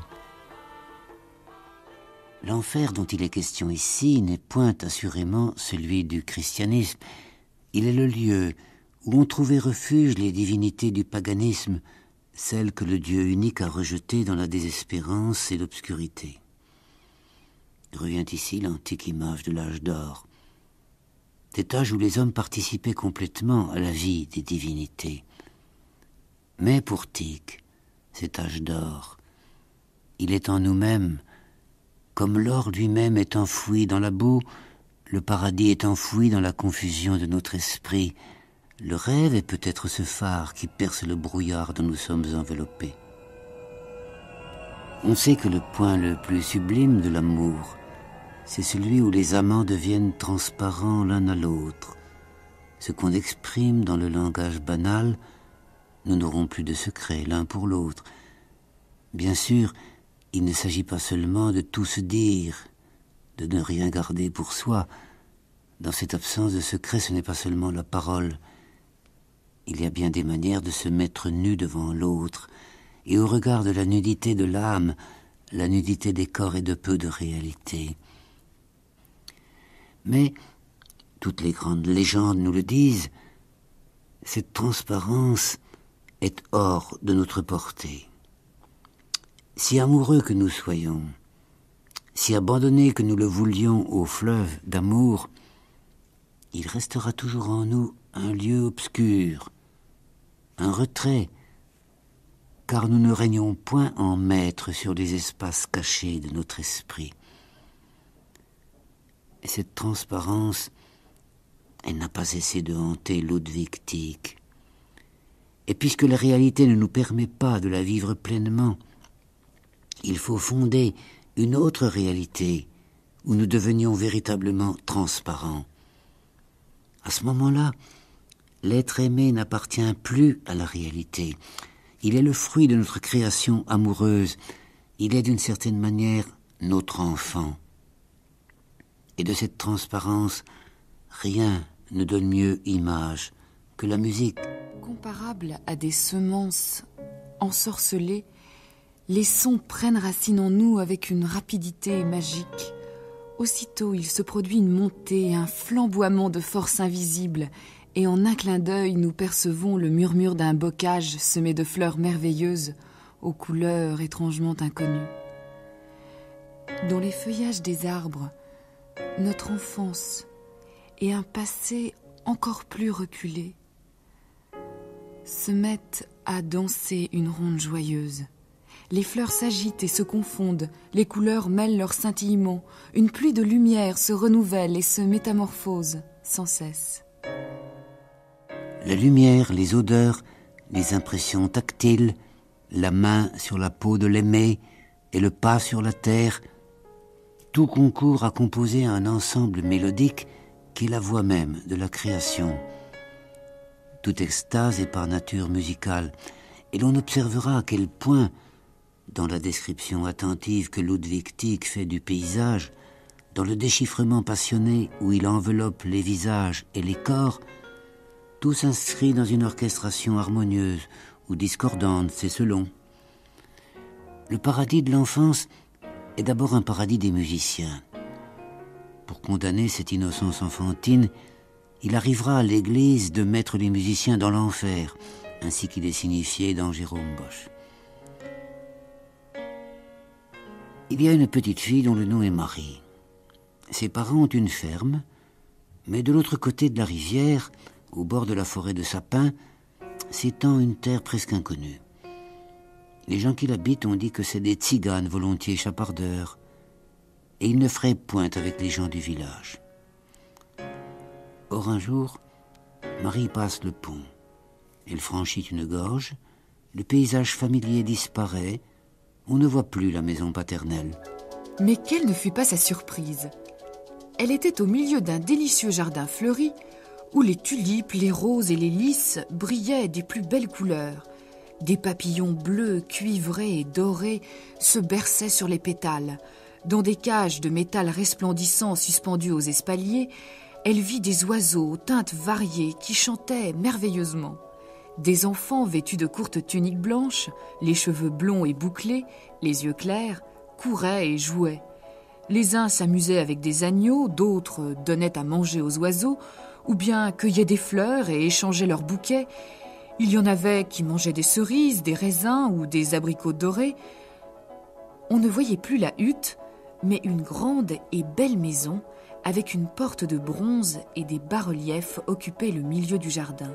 [SPEAKER 3] L'enfer dont il est question ici n'est point assurément celui du christianisme. Il est le lieu où ont trouvé refuge les divinités du paganisme, celles que le Dieu unique a rejetées dans la désespérance et l'obscurité. Revient ici l'antique image de l'âge d'or, cet âge où les hommes participaient complètement à la vie des divinités. Mais pour Tyche, cet âge d'or, il est en nous-mêmes, comme l'or lui-même est enfoui dans la boue, le paradis est enfoui dans la confusion de notre esprit. Le rêve est peut-être ce phare qui perce le brouillard dont nous sommes enveloppés. On sait que le point le plus sublime de l'amour, c'est celui où les amants deviennent transparents l'un à l'autre. Ce qu'on exprime dans le langage banal, nous n'aurons plus de secret l'un pour l'autre. Bien sûr, il ne s'agit pas seulement de tout se dire, de ne rien garder pour soi. Dans cette absence de secret, ce n'est pas seulement la parole. Il y a bien des manières de se mettre nu devant l'autre, et au regard de la nudité de l'âme, la nudité des corps est de peu de réalité. Mais, toutes les grandes légendes nous le disent, cette transparence est hors de notre portée. Si amoureux que nous soyons, si abandonnés que nous le voulions au fleuve d'amour, il restera toujours en nous un lieu obscur, un retrait, car nous ne régnons point en maîtres sur les espaces cachés de notre esprit. Et cette transparence, elle n'a pas cessé de hanter Ludwig Tieck. Et puisque la réalité ne nous permet pas de la vivre pleinement, il faut fonder une autre réalité où nous devenions véritablement transparents. À ce moment-là, l'être aimé n'appartient plus à la réalité. Il est le fruit de notre création amoureuse. Il est d'une certaine manière notre enfant. Et de cette transparence, rien ne donne mieux image que la musique.
[SPEAKER 2] Comparables à des semences ensorcelées, les sons prennent racine en nous avec une rapidité magique. Aussitôt, il se produit une montée, un flamboiement de force invisible, et en un clin d'œil, nous percevons le murmure d'un bocage semé de fleurs merveilleuses, aux couleurs étrangement inconnues. Dans les feuillages des arbres, notre enfance et un passé encore plus reculé se mettent à danser une ronde joyeuse. Les fleurs s'agitent et se confondent, les couleurs mêlent leur scintillement, une pluie de lumière se renouvelle et se métamorphose sans cesse.
[SPEAKER 3] La lumière, les odeurs, les impressions tactiles, la main sur la peau de l'aimé et le pas sur la terre, tout concourt à composer un ensemble mélodique qui est la voix même de la création. Toute extase est par nature musicale, et l'on observera à quel point, dans la description attentive que Ludwig Tieck fait du paysage, dans le déchiffrement passionné où il enveloppe les visages et les corps, tout s'inscrit dans une orchestration harmonieuse ou discordante, c'est selon. Le paradis de l'enfance est d'abord un paradis des musiciens. Pour condamner cette innocence enfantine, il arrivera à l'Église de mettre les musiciens dans l'enfer, ainsi qu'il est signifié dans Jérôme Bosch. Il y a une petite fille dont le nom est Marie. Ses parents ont une ferme, mais de l'autre côté de la rivière, au bord de la forêt de sapins, s'étend une terre presque inconnue. Les gens qui l'habitent ont dit que c'est des tziganes volontiers chapardeurs, et ils ne feraient point avec les gens du village. Or un jour, Marie passe le pont. Elle franchit une gorge, le paysage familier disparaît, on ne voit plus la maison paternelle.
[SPEAKER 2] Mais quelle ne fut pas sa surprise! Elle était au milieu d'un délicieux jardin fleuri où les tulipes, les roses et les lys brillaient des plus belles couleurs. Des papillons bleus, cuivrés et dorés se berçaient sur les pétales. Dans des cages de métal resplendissant suspendues aux espaliers, elle vit des oiseaux aux teintes variées qui chantaient merveilleusement. Des enfants vêtus de courtes tuniques blanches, les cheveux blonds et bouclés, les yeux clairs, couraient et jouaient. Les uns s'amusaient avec des agneaux, d'autres donnaient à manger aux oiseaux, ou bien cueillaient des fleurs et échangeaient leurs bouquets. Il y en avait qui mangeaient des cerises, des raisins ou des abricots dorés. On ne voyait plus la hutte, mais une grande et belle maison avec une porte de bronze et des bas-reliefs occupait le milieu du jardin.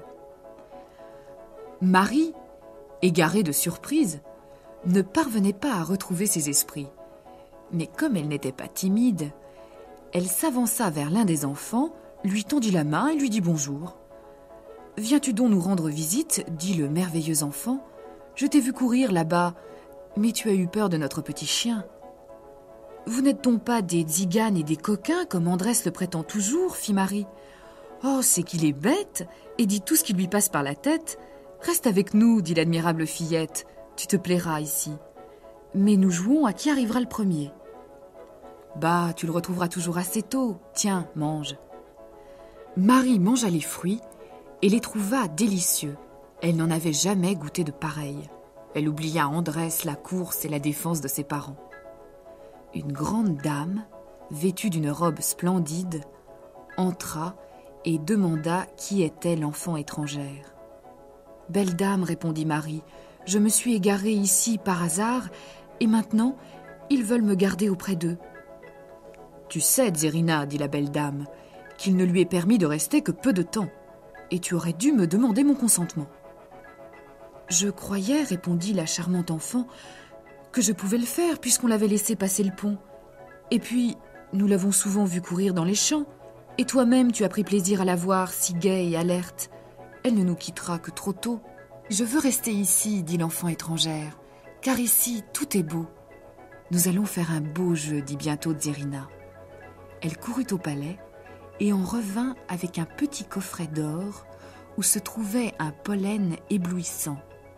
[SPEAKER 2] Marie, égarée de surprise, ne parvenait pas à retrouver ses esprits. Mais comme elle n'était pas timide, elle s'avança vers l'un des enfants, lui tendit la main et lui dit bonjour. « Viens-tu donc nous rendre visite ?» dit le merveilleux enfant. « Je t'ai vu courir là-bas, mais tu as eu peur de notre petit chien. » « Vous n'êtes donc pas des tziganes et des coquins comme Andrès le prétend toujours ?» fit Marie. « Oh, c'est qu'il est bête et dit tout ce qui lui passe par la tête. Reste avec nous, dit l'admirable fillette, tu te plairas ici. Mais nous jouons à qui arrivera le premier. »« Bah, tu le retrouveras toujours assez tôt. Tiens, mange. » Marie mangea les fruits et les trouva délicieux. Elle n'en avait jamais goûté de pareil. Elle oublia Andrès, la course et la défense de ses parents. Une grande dame, vêtue d'une robe splendide, entra et demanda qui était l'enfant étrangère. « Belle dame, répondit Marie, je me suis égarée ici par hasard et maintenant, ils veulent me garder auprès d'eux. »« Tu sais, Zerina, dit la belle dame, qu'il ne lui est permis de rester que peu de temps, et tu aurais dû me demander mon consentement. »« Je croyais, répondit la charmante enfant, que je pouvais le faire puisqu'on l'avait laissé passer le pont. Et puis, nous l'avons souvent vu courir dans les champs, et toi-même tu as pris plaisir à la voir si gaie et alerte. Elle ne nous quittera que trop tôt. »« Je veux rester ici, dit l'enfant étrangère, car ici tout est beau. »« Nous allons faire un beau jeu, dit bientôt Zerina. » Elle courut au palais et en revint avec un petit coffret d'or où se trouvait un pollen éblouissant.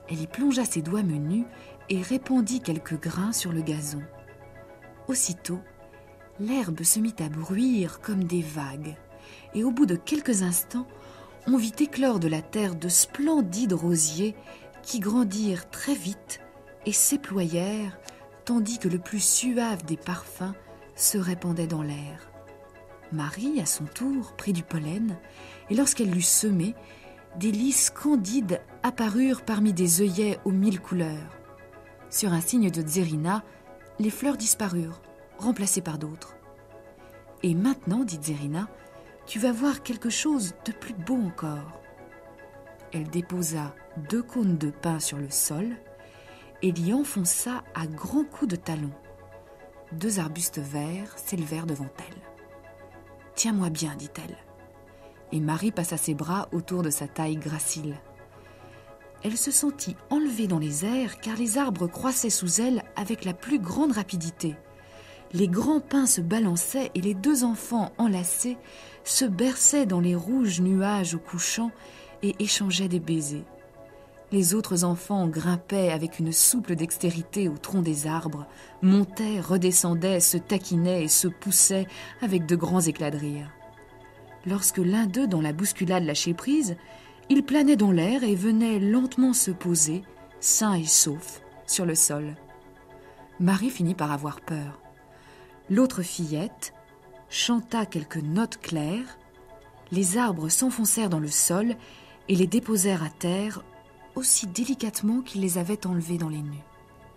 [SPEAKER 2] Elle y plongea ses doigts menus et répandit quelques grains sur le gazon. Aussitôt, l'herbe se mit à bruire comme des vagues, et au bout de quelques instants, on vit éclore de la terre de splendides rosiers qui grandirent très vite et s'éployèrent, tandis que le plus suave des parfums se répandait dans l'air. Marie, à son tour, prit du pollen, et lorsqu'elle l'eut semé, des lys candides apparurent parmi des œillets aux 1000 couleurs. Sur un signe de Zérina, les fleurs disparurent, remplacées par d'autres. « Et maintenant, dit Zérina, tu vas voir quelque chose de plus beau encore. » Elle déposa 2 cônes de pin sur le sol et l'y enfonça à grands coups de talon. 2 arbustes verts s'élevèrent devant elle. « Tiens-moi bien, dit-elle. » Et Marie passa ses bras autour de sa taille gracile. Elle se sentit enlevée dans les airs car les arbres croissaient sous elle avec la plus grande rapidité. Les grands pins se balançaient et les 2 enfants enlacés se berçaient dans les rouges nuages au couchant et échangeaient des baisers. Les autres enfants grimpaient avec une souple dextérité au tronc des arbres, montaient, redescendaient, se taquinaient et se poussaient avec de grands éclats de rire. Lorsque l'un d'eux, dans la bousculade, lâchait prise, il planait dans l'air et venait lentement se poser, sain et sauf, sur le sol. Marie finit par avoir peur. L'autre fillette chanta quelques notes claires, les arbres s'enfoncèrent dans le sol et les déposèrent à terre aussi délicatement qu'ils les avaient enlevés dans les nues.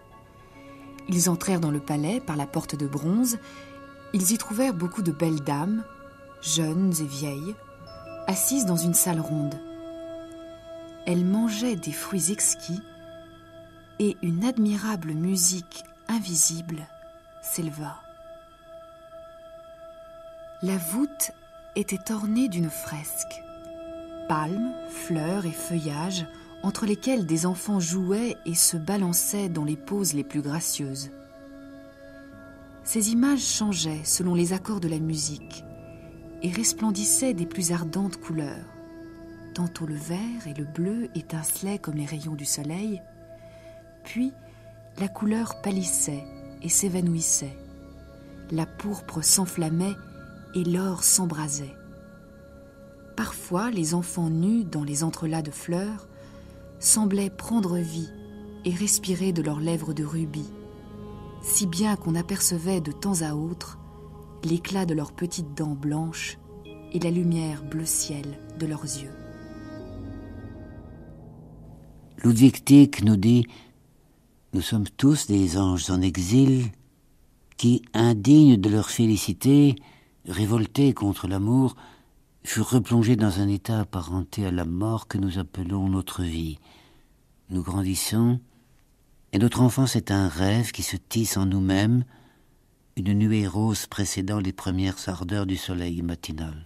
[SPEAKER 2] Ils entrèrent dans le palais par la porte de bronze. Ils y trouvèrent beaucoup de belles dames, jeunes et vieilles, assises dans une salle ronde. Elles mangeaient des fruits exquis et une admirable musique invisible s'éleva. La voûte était ornée d'une fresque. Palmes, fleurs et feuillages, entre lesquels des enfants jouaient et se balançaient dans les poses les plus gracieuses. Ces images changeaient selon les accords de la musique et resplendissaient des plus ardentes couleurs. Tantôt le vert et le bleu étincelaient comme les rayons du soleil, puis la couleur pâlissait et s'évanouissait. La pourpre s'enflammait et l'or s'embrasait. Parfois, les enfants nus dans les entrelacs de fleurs semblaient prendre vie et respirer de leurs lèvres de rubis, si bien qu'on apercevait de temps à autre l'éclat de leurs petites dents blanches et la lumière bleu ciel de leurs yeux.
[SPEAKER 3] Ludwig Tieck nous dit « Nous sommes tous des anges en exil qui, indignes de leur félicité, révoltés contre l'amour, furent replongés dans un état apparenté à la mort que nous appelons notre vie. Nous grandissons, et notre enfance est un rêve qui se tisse en nous-mêmes, une nuée rose précédant les premières ardeurs du soleil matinal.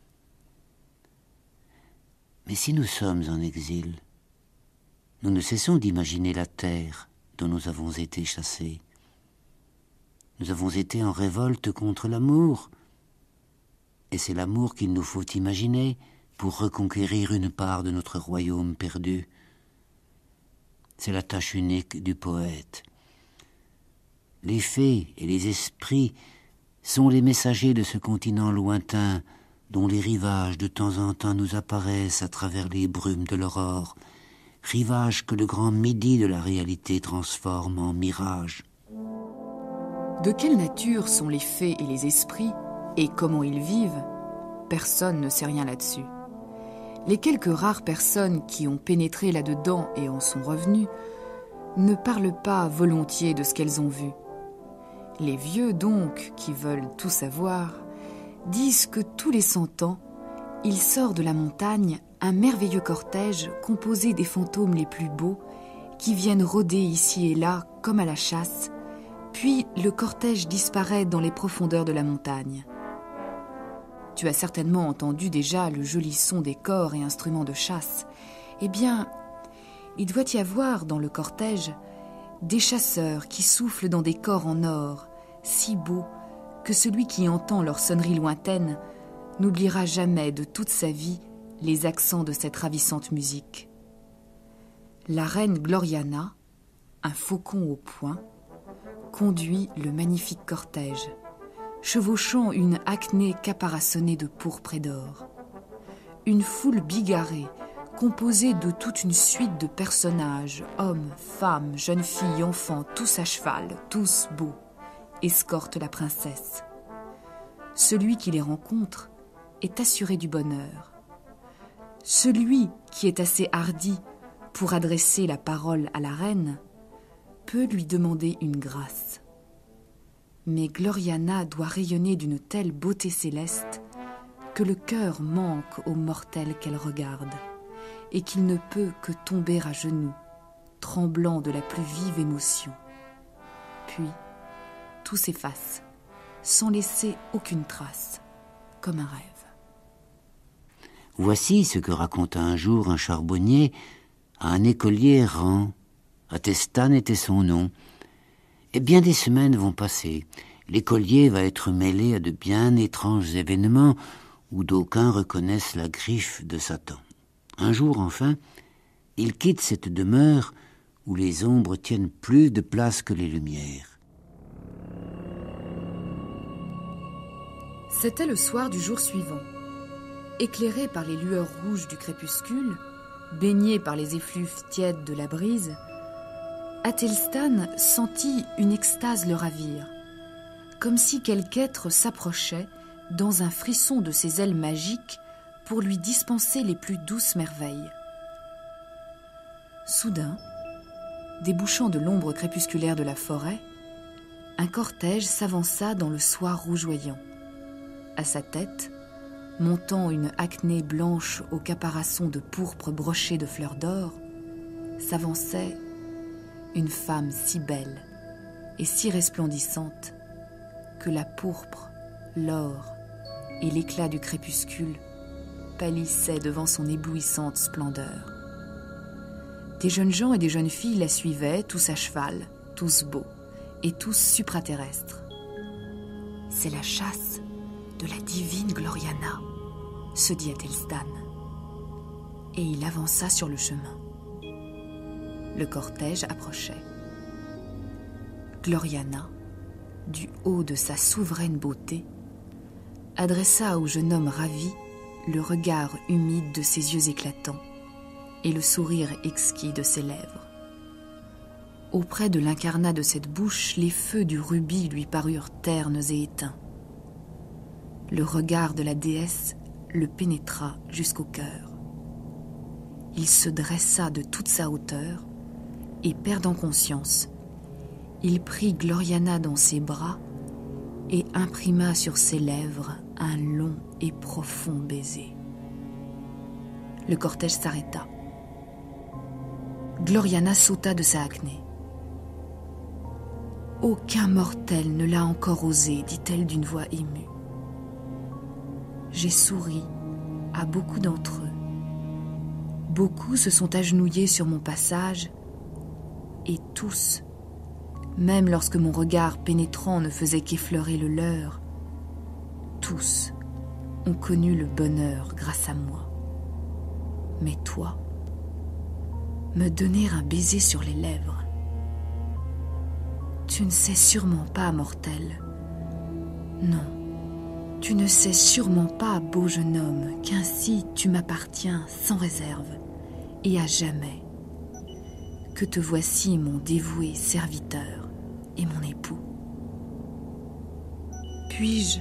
[SPEAKER 3] Mais si nous sommes en exil, nous ne cessons d'imaginer la terre dont nous avons été chassés. Nous avons été en révolte contre l'amour, et c'est l'amour qu'il nous faut imaginer pour reconquérir une part de notre royaume perdu. C'est la tâche unique du poète. Les fées et les esprits sont les messagers de ce continent lointain dont les rivages de temps en temps nous apparaissent à travers les brumes de l'aurore, rivages que le grand midi de la réalité transforme en mirage.
[SPEAKER 2] De quelle nature sont les fées et les esprits et comment ils vivent? Personne ne sait rien là-dessus. Les quelques rares personnes qui ont pénétré là-dedans et en sont revenues ne parlent pas volontiers de ce qu'elles ont vu. Les vieux, donc, qui veulent tout savoir, disent que tous les 100 ans, il sort de la montagne un merveilleux cortège composé des fantômes les plus beaux qui viennent rôder ici et là comme à la chasse, puis le cortège disparaît dans les profondeurs de la montagne. Tu as certainement entendu déjà le joli son des cors et instruments de chasse. Eh bien, il doit y avoir dans le cortège des chasseurs qui soufflent dans des cors en or, si beaux que celui qui entend leur sonnerie lointaine n'oubliera jamais de toute sa vie les accents de cette ravissante musique. La reine Gloriana, un faucon au poing, conduit le magnifique cortège, chevauchant une acnée caparaçonnée de pourpre et d'or. Une foule bigarrée, composée de toute une suite de personnages, hommes, femmes, jeunes filles, enfants, tous à cheval, tous beaux, escorte la princesse. Celui qui les rencontre est assuré du bonheur. Celui qui est assez hardi pour adresser la parole à la reine peut lui demander une grâce. Mais Gloriana doit rayonner d'une telle beauté céleste que le cœur manque au mortel qu'elle regarde et qu'il ne peut que tomber à genoux, tremblant de la plus vive émotion. Puis, tout s'efface, sans laisser aucune trace, comme un rêve.
[SPEAKER 3] Voici ce que raconta un jour un charbonnier à un écolier errant. Athelstan était son nom. Et bien des semaines vont passer. L'écolier va être mêlé à de bien étranges événements où d'aucuns reconnaissent la griffe de Satan. Un jour, enfin, il quitte cette demeure où les ombres tiennent plus de place que les lumières.
[SPEAKER 2] C'était le soir du jour suivant. Éclairé par les lueurs rouges du crépuscule, baigné par les effluves tièdes de la brise, Athelstan sentit une extase le ravir, comme si quelque être s'approchait dans un frisson de ses ailes magiques pour lui dispenser les plus douces merveilles. Soudain, débouchant de l'ombre crépusculaire de la forêt, un cortège s'avança dans le soir rougeoyant. À sa tête, montant une acnée blanche au caparaçon de pourpre broché de fleurs d'or, s'avançait une femme si belle et si resplendissante que la pourpre, l'or et l'éclat du crépuscule pâlissaient devant son éblouissante splendeur. Des jeunes gens et des jeunes filles la suivaient, tous à cheval, tous beaux et tous supraterrestres. « C'est la chasse de la divine Gloriana », se dit Athelstan. Et il avança sur le chemin. Le cortège approchait. Gloriana, du haut de sa souveraine beauté, adressa au jeune homme ravi le regard humide de ses yeux éclatants et le sourire exquis de ses lèvres. Auprès de l'incarnat de cette bouche, les feux du rubis lui parurent ternes et éteints. Le regard de la déesse le pénétra jusqu'au cœur. Il se dressa de toute sa hauteur et, perdant conscience, il prit Gloriana dans ses bras et imprima sur ses lèvres un long et profond baiser. Le cortège s'arrêta. Gloriana sauta de sa acnée. « Aucun mortel ne l'a encore osé, dit-elle d'une voix émue. J'ai souri à beaucoup d'entre eux. Beaucoup se sont agenouillés sur mon passage, et tous, même lorsque mon regard pénétrant ne faisait qu'effleurer le leur, tous ont connu le bonheur grâce à moi. Mais toi, me donner un baiser sur les lèvres, tu ne sais sûrement pas, mortel. Non, tu ne sais sûrement pas, beau jeune homme, qu'ainsi tu m'appartiens sans réserve et à jamais, que te voici mon dévoué serviteur et mon époux. Puis-je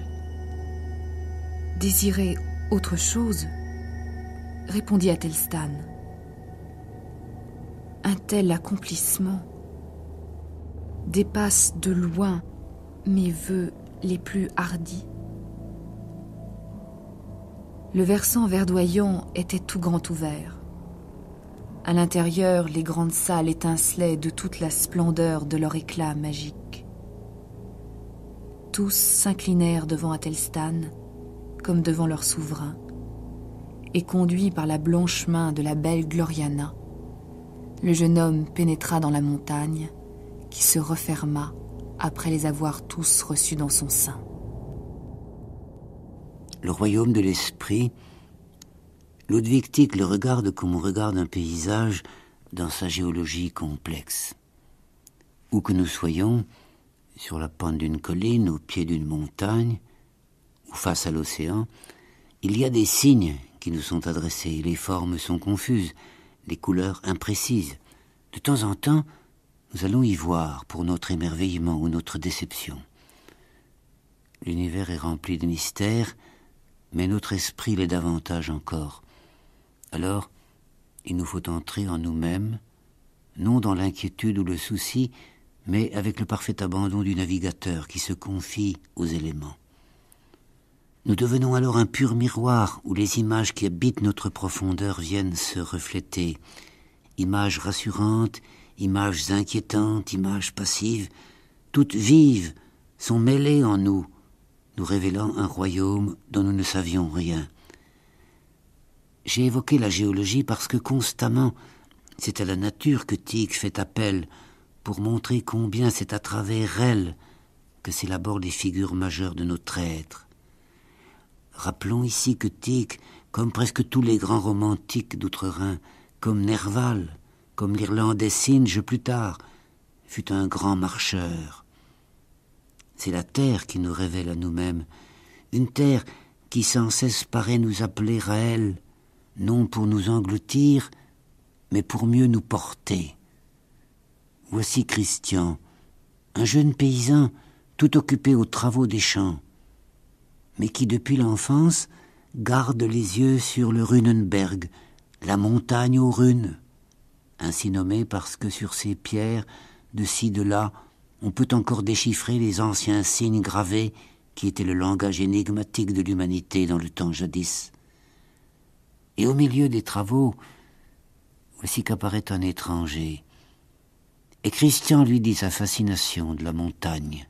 [SPEAKER 2] désirer autre chose ? Répondit Athelstan. Un tel accomplissement dépasse de loin mes vœux les plus hardis. Le versant verdoyant était tout grand ouvert. À l'intérieur, les grandes salles étincelaient de toute la splendeur de leur éclat magique. Tous s'inclinèrent devant Athelstan, comme devant leur souverain, et conduit par la blanche main de la belle Gloriana, le jeune homme pénétra dans la montagne, qui se referma après les avoir tous reçus dans son sein.
[SPEAKER 3] Le royaume de l'esprit, Ludwig Tieck le regarde comme on regarde un paysage dans sa géologie complexe. Où que nous soyons, sur la pente d'une colline, au pied d'une montagne, ou face à l'océan, il y a des signes qui nous sont adressés. Les formes sont confuses, les couleurs imprécises. De temps en temps, nous allons y voir pour notre émerveillement ou notre déception. L'univers est rempli de mystères, mais notre esprit l'est davantage encore. Alors, il nous faut entrer en nous-mêmes, non dans l'inquiétude ou le souci, mais avec le parfait abandon du navigateur qui se confie aux éléments. Nous devenons alors un pur miroir où les images qui habitent notre profondeur viennent se refléter. Images rassurantes, images inquiétantes, images passives, toutes vives, sont mêlées en nous, nous révélant un royaume dont nous ne savions rien. J'ai évoqué la géologie parce que constamment, c'est à la nature que Tieck fait appel pour montrer combien c'est à travers elle que s'élaborent les figures majeures de notre être. Rappelons ici que Tieck, comme presque tous les grands romantiques d'outre-Rhin, comme Nerval, comme l'Irlandais Synge plus tard, fut un grand marcheur. C'est la terre qui nous révèle à nous-mêmes, une terre qui sans cesse paraît nous appeler à elle, non pour nous engloutir, mais pour mieux nous porter. Voici Christian, un jeune paysan tout occupé aux travaux des champs, mais qui depuis l'enfance garde les yeux sur le Runenberg, la montagne aux runes, ainsi nommée parce que sur ces pierres, de ci de là, on peut encore déchiffrer les anciens signes gravés qui étaient le langage énigmatique de l'humanité dans le temps jadis. Et au milieu des travaux, voici qu'apparaît un étranger, et Christian lui dit sa fascination de la montagne.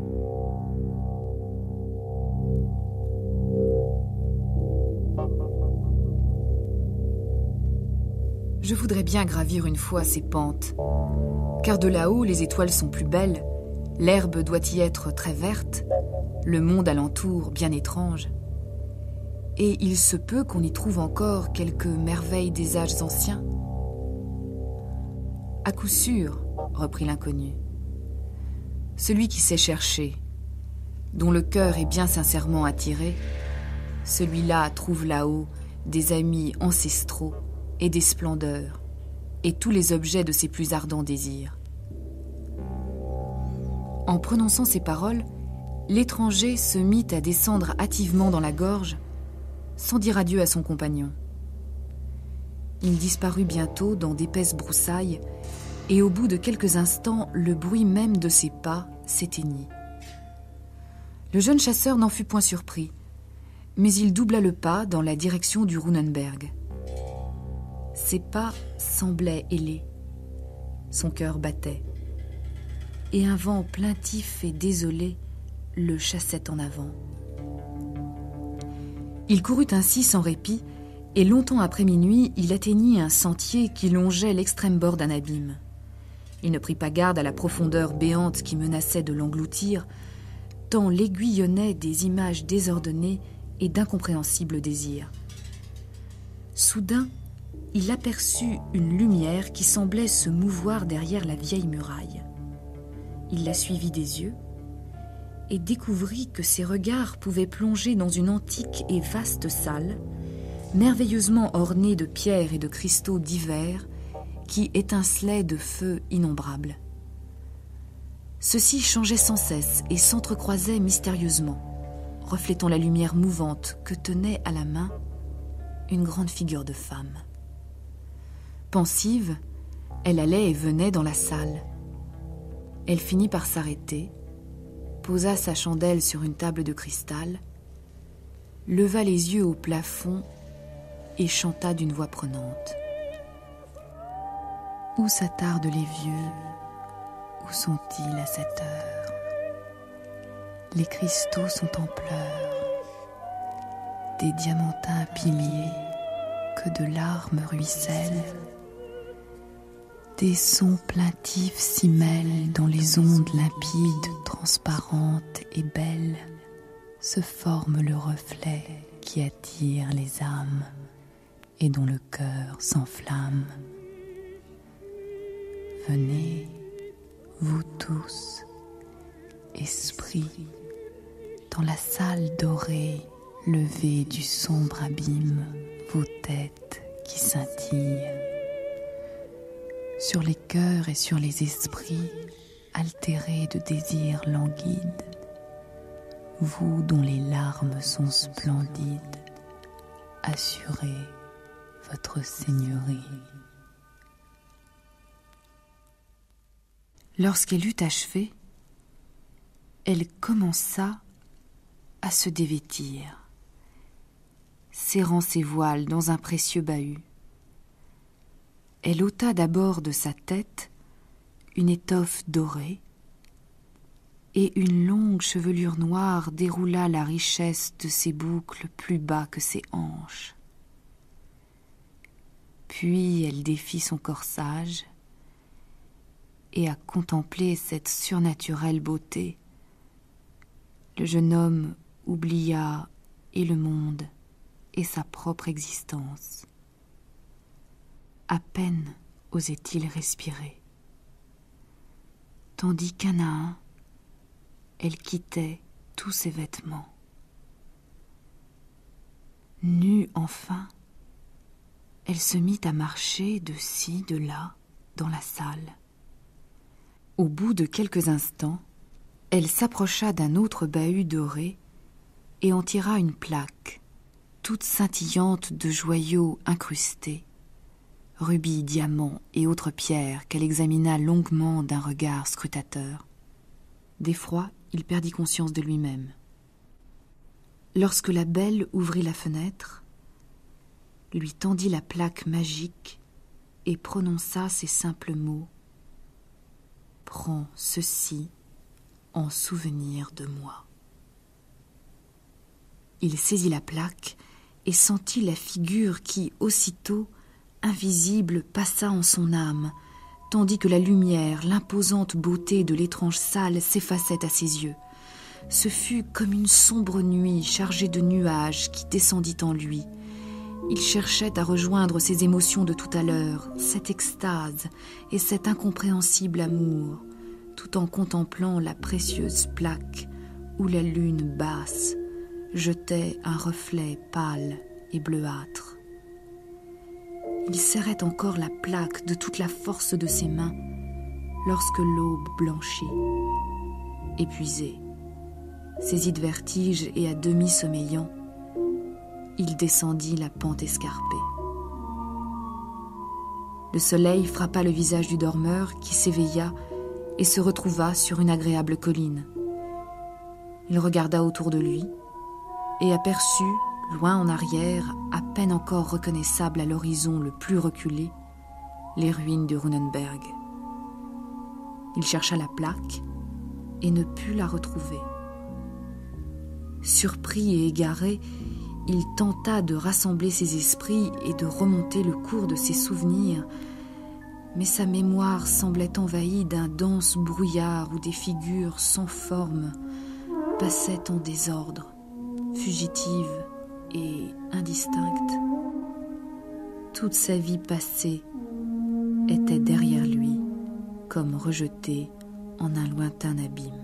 [SPEAKER 2] Je voudrais bien gravir une fois ces pentes, car de là-haut les étoiles sont plus belles, l'herbe doit y être très verte, le monde alentour bien étrange. Et il se peut qu'on y trouve encore quelques merveilles des âges anciens. À coup sûr, reprit l'inconnu, celui qui sait chercher, dont le cœur est bien sincèrement attiré, celui-là trouve là-haut des amis ancestraux et des splendeurs, et tous les objets de ses plus ardents désirs. En prononçant ces paroles, l'étranger se mit à descendre hâtivement dans la gorge, sans dire adieu à son compagnon. Il disparut bientôt dans d'épaisses broussailles, et au bout de quelques instants, le bruit même de ses pas s'éteignit. Le jeune chasseur n'en fut point surpris, mais il doubla le pas dans la direction du Runenberg. Ses pas semblaient ailés, son cœur battait, et un vent plaintif et désolé le chassait en avant. Il courut ainsi sans répit, et longtemps après minuit, il atteignit un sentier qui longeait l'extrême bord d'un abîme. Il ne prit pas garde à la profondeur béante qui menaçait de l'engloutir, tant l'aiguillonnaient des images désordonnées et d'incompréhensibles désirs. Soudain, il aperçut une lumière qui semblait se mouvoir derrière la vieille muraille. Il la suivit des yeux et découvrit que ses regards pouvaient plonger dans une antique et vaste salle, merveilleusement ornée de pierres et de cristaux divers qui étincelaient de feux innombrables. Ceux-ci changeaient sans cesse et s'entrecroisaient mystérieusement, reflétant la lumière mouvante que tenait à la main une grande figure de femme. Pensive, elle allait et venait dans la salle. Elle finit par s'arrêter, posa sa chandelle sur une table de cristal, leva les yeux au plafond et chanta d'une voix prenante. Où s'attardent les vieux? Où sont-ils à cette heure? Les cristaux sont en pleurs, des diamantins piliers que de larmes ruissellent. Des sons plaintifs s'y mêlent dans les ondes limpides, transparentes et belles. Se forme le reflet qui attire les âmes et dont le cœur s'enflamme. Venez, vous tous, esprits, dans la salle dorée, levée du sombre abîme, vos têtes qui scintillent. Sur les cœurs et sur les esprits, altérés de désirs languides, vous dont les larmes sont splendides, assurez votre seigneurie. Lorsqu'elle eut achevé, elle commença à se dévêtir, serrant ses voiles dans un précieux bahut. Elle ôta d'abord de sa tête une étoffe dorée, et une longue chevelure noire déroula la richesse de ses boucles plus bas que ses hanches. Puis elle défit son corsage, et à contempler cette surnaturelle beauté, le jeune homme oublia et le monde et sa propre existence. À peine osait-il respirer, tandis qu'un à un, elle quittait tous ses vêtements. Nue enfin, elle se mit à marcher de ci, de là, dans la salle. Au bout de quelques instants, elle s'approcha d'un autre bahut doré et en tira une plaque, toute scintillante de joyaux incrustés, rubis, diamants et autres pierres qu'elle examina longuement d'un regard scrutateur. D'effroi, il perdit conscience de lui-même. Lorsque la belle ouvrit la fenêtre, lui tendit la plaque magique et prononça ces simples mots: « Prends ceci en souvenir de moi. » Il saisit la plaque et sentit la figure qui, aussitôt, invisible, passa en son âme, tandis que la lumière, l'imposante beauté de l'étrange salle s'effaçait à ses yeux. Ce fut comme une sombre nuit chargée de nuages qui descendit en lui. Il cherchait à rejoindre ses émotions de tout à l'heure, cette extase et cet incompréhensible amour, tout en contemplant la précieuse plaque où la lune basse jetait un reflet pâle et bleuâtre. Il serrait encore la plaque de toute la force de ses mains lorsque l'aube blanchit. Épuisé, saisi de vertige et à demi sommeillant, il descendit la pente escarpée. Le soleil frappa le visage du dormeur qui s'éveilla et se retrouva sur une agréable colline. Il regarda autour de lui et aperçut, loin en arrière, à peine encore reconnaissable à l'horizon le plus reculé, les ruines de Runenberg. Il chercha la plaque et ne put la retrouver. Surpris et égaré, il tenta de rassembler ses esprits et de remonter le cours de ses souvenirs, mais sa mémoire semblait envahie d'un dense brouillard où des figures sans forme passaient en désordre, fugitives et indistinctes. Toute sa vie passée était derrière lui, comme rejetée en un lointain abîme.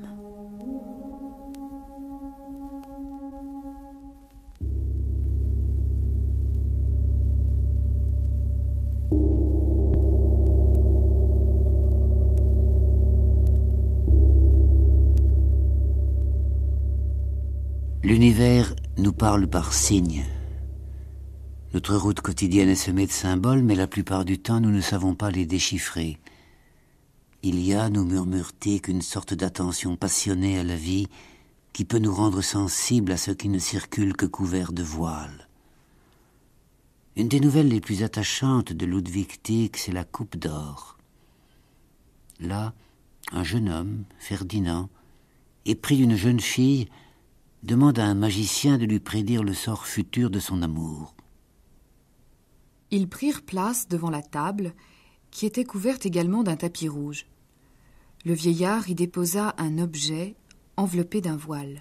[SPEAKER 3] L'univers nous parle par signes. Notre route quotidienne est semée de symboles, mais la plupart du temps, nous ne savons pas les déchiffrer. Il y a, nous murmure-t-il, qu'une sorte d'attention passionnée à la vie qui peut nous rendre sensibles à ce qui ne circule que couvert de voile. Une des nouvelles les plus attachantes de Ludwig Tieck, c'est la Coupe d'or. Là, un jeune homme, Ferdinand, épris d'une jeune fille, demande à un magicien de lui prédire le sort futur de son amour.
[SPEAKER 2] Ils prirent place devant la table, qui était couverte également d'un tapis rouge. Le vieillard y déposa un objet enveloppé d'un voile.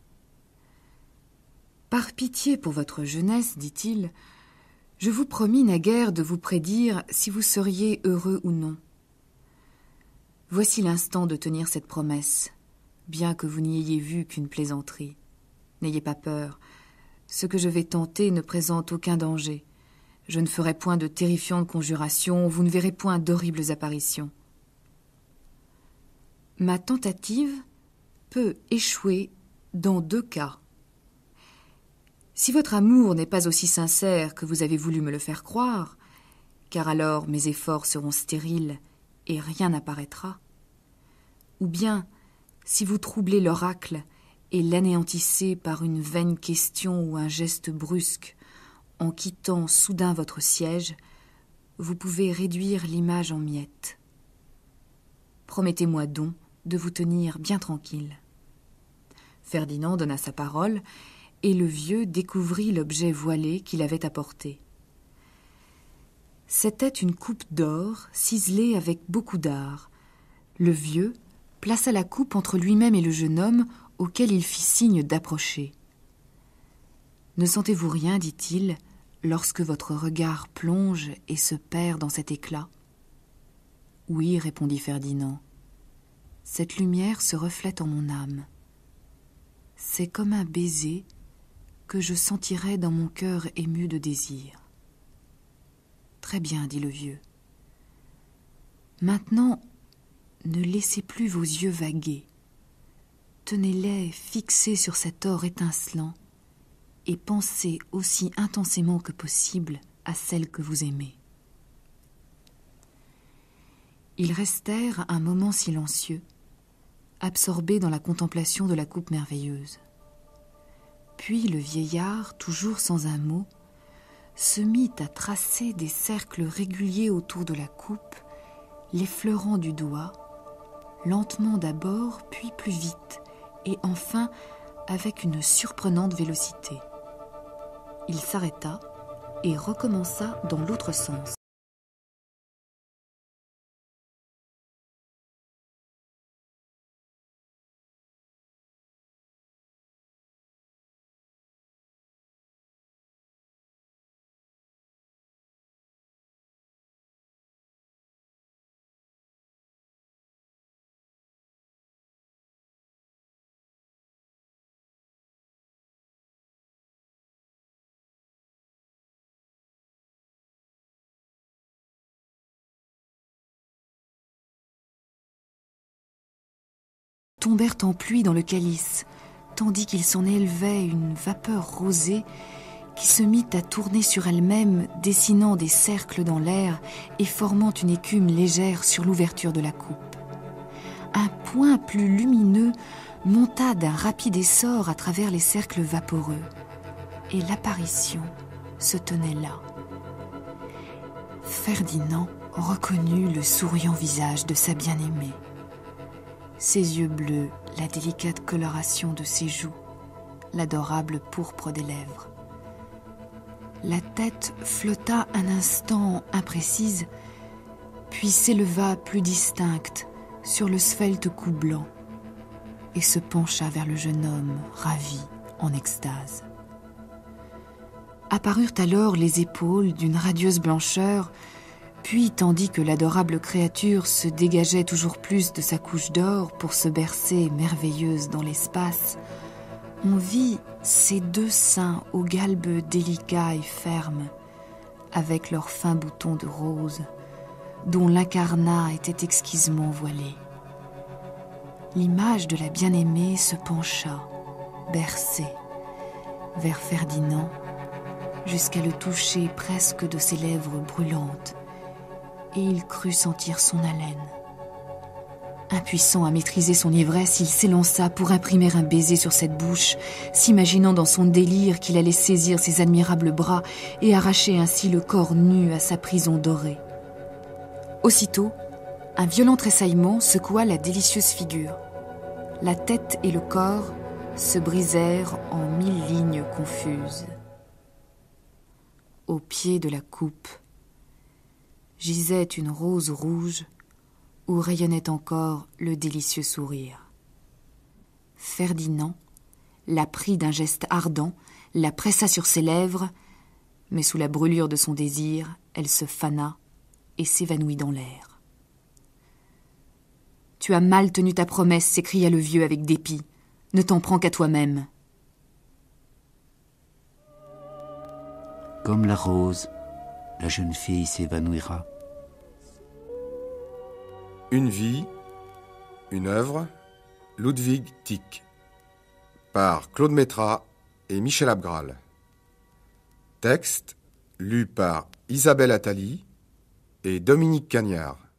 [SPEAKER 2] « Par pitié pour votre jeunesse, dit-il, je vous promis naguère de vous prédire si vous seriez heureux ou non. Voici l'instant de tenir cette promesse, bien que vous n'y ayez vu qu'une plaisanterie. N'ayez pas peur. Ce que je vais tenter ne présente aucun danger. Je ne ferai point de terrifiantes conjurations, vous ne verrez point d'horribles apparitions. Ma tentative peut échouer dans 2 cas. Si votre amour n'est pas aussi sincère que vous avez voulu me le faire croire, car alors mes efforts seront stériles et rien n'apparaîtra, ou bien si vous troublez l'oracle et l'anéantissez par une vaine question ou un geste brusque, en quittant soudain votre siège, vous pouvez réduire l'image en miettes. Promettez-moi donc de vous tenir bien tranquille. Ferdinand donna sa parole, et le vieux découvrit l'objet voilé qu'il avait apporté. C'était une coupe d'or ciselée avec beaucoup d'art. Le vieux plaça la coupe entre lui-même et le jeune homme, auquel il fit signe d'approcher. « Ne sentez-vous rien, dit-il, lorsque votre regard plonge et se perd dans cet éclat ?»« Oui, répondit Ferdinand. Cette lumière se reflète en mon âme. C'est comme un baiser que je sentirais dans mon cœur ému de désir. »« Très bien, dit le vieux. Maintenant, ne laissez plus vos yeux vaguer. Tenez-les fixés sur cet or étincelant et pensez aussi intensément que possible à celle que vous aimez. » Ils restèrent un moment silencieux, absorbés dans la contemplation de la coupe merveilleuse. Puis le vieillard, toujours sans un mot, se mit à tracer des cercles réguliers autour de la coupe, l'effleurant du doigt, lentement d'abord, puis plus vite, et enfin avec une surprenante vélocité. Il s'arrêta et recommença dans l'autre sens. Tombèrent en pluie dans le calice, tandis qu'il s'en élevait une vapeur rosée qui se mit à tourner sur elle-même, dessinant des cercles dans l'air et formant une écume légère sur l'ouverture de la coupe. Un point plus lumineux monta d'un rapide essor à travers les cercles vaporeux, et l'apparition se tenait là. Ferdinand reconnut le souriant visage de sa bien-aimée. Ses yeux bleus, la délicate coloration de ses joues, l'adorable pourpre des lèvres. La tête flotta un instant imprécise, puis s'éleva plus distincte sur le svelte cou blanc et se pencha vers le jeune homme, ravi, en extase. Apparurent alors les épaules d'une radieuse blancheur, puis, tandis que l'adorable créature se dégageait toujours plus de sa couche d'or pour se bercer merveilleuse dans l'espace, on vit ses 2 seins aux galbes délicats et fermes, avec leurs fins boutons de rose, dont l'incarnat était exquisement voilé. L'image de la bien-aimée se pencha, bercée, vers Ferdinand, jusqu'à le toucher presque de ses lèvres brûlantes, et il crut sentir son haleine. Impuissant à maîtriser son ivresse, il s'élança pour imprimer un baiser sur cette bouche, s'imaginant dans son délire qu'il allait saisir ses admirables bras et arracher ainsi le corps nu à sa prison dorée. Aussitôt, un violent tressaillement secoua la délicieuse figure. La tête et le corps se brisèrent en 1000 lignes confuses. Au pied de la coupe gisait une rose rouge où rayonnait encore le délicieux sourire. Ferdinand la prit d'un geste ardent, la pressa sur ses lèvres, mais sous la brûlure de son désir, elle se fana et s'évanouit dans l'air. Tu as mal tenu ta promesse, s'écria le vieux avec dépit. Ne t'en prends qu'à toi-même.
[SPEAKER 3] Comme la rose, la jeune fille s'évanouira.
[SPEAKER 1] Une vie, une œuvre, Ludwig Tieck. Par Claude Métras et Michel Abgral. Texte lu par Isabelle Attali et Dominique Cagnard.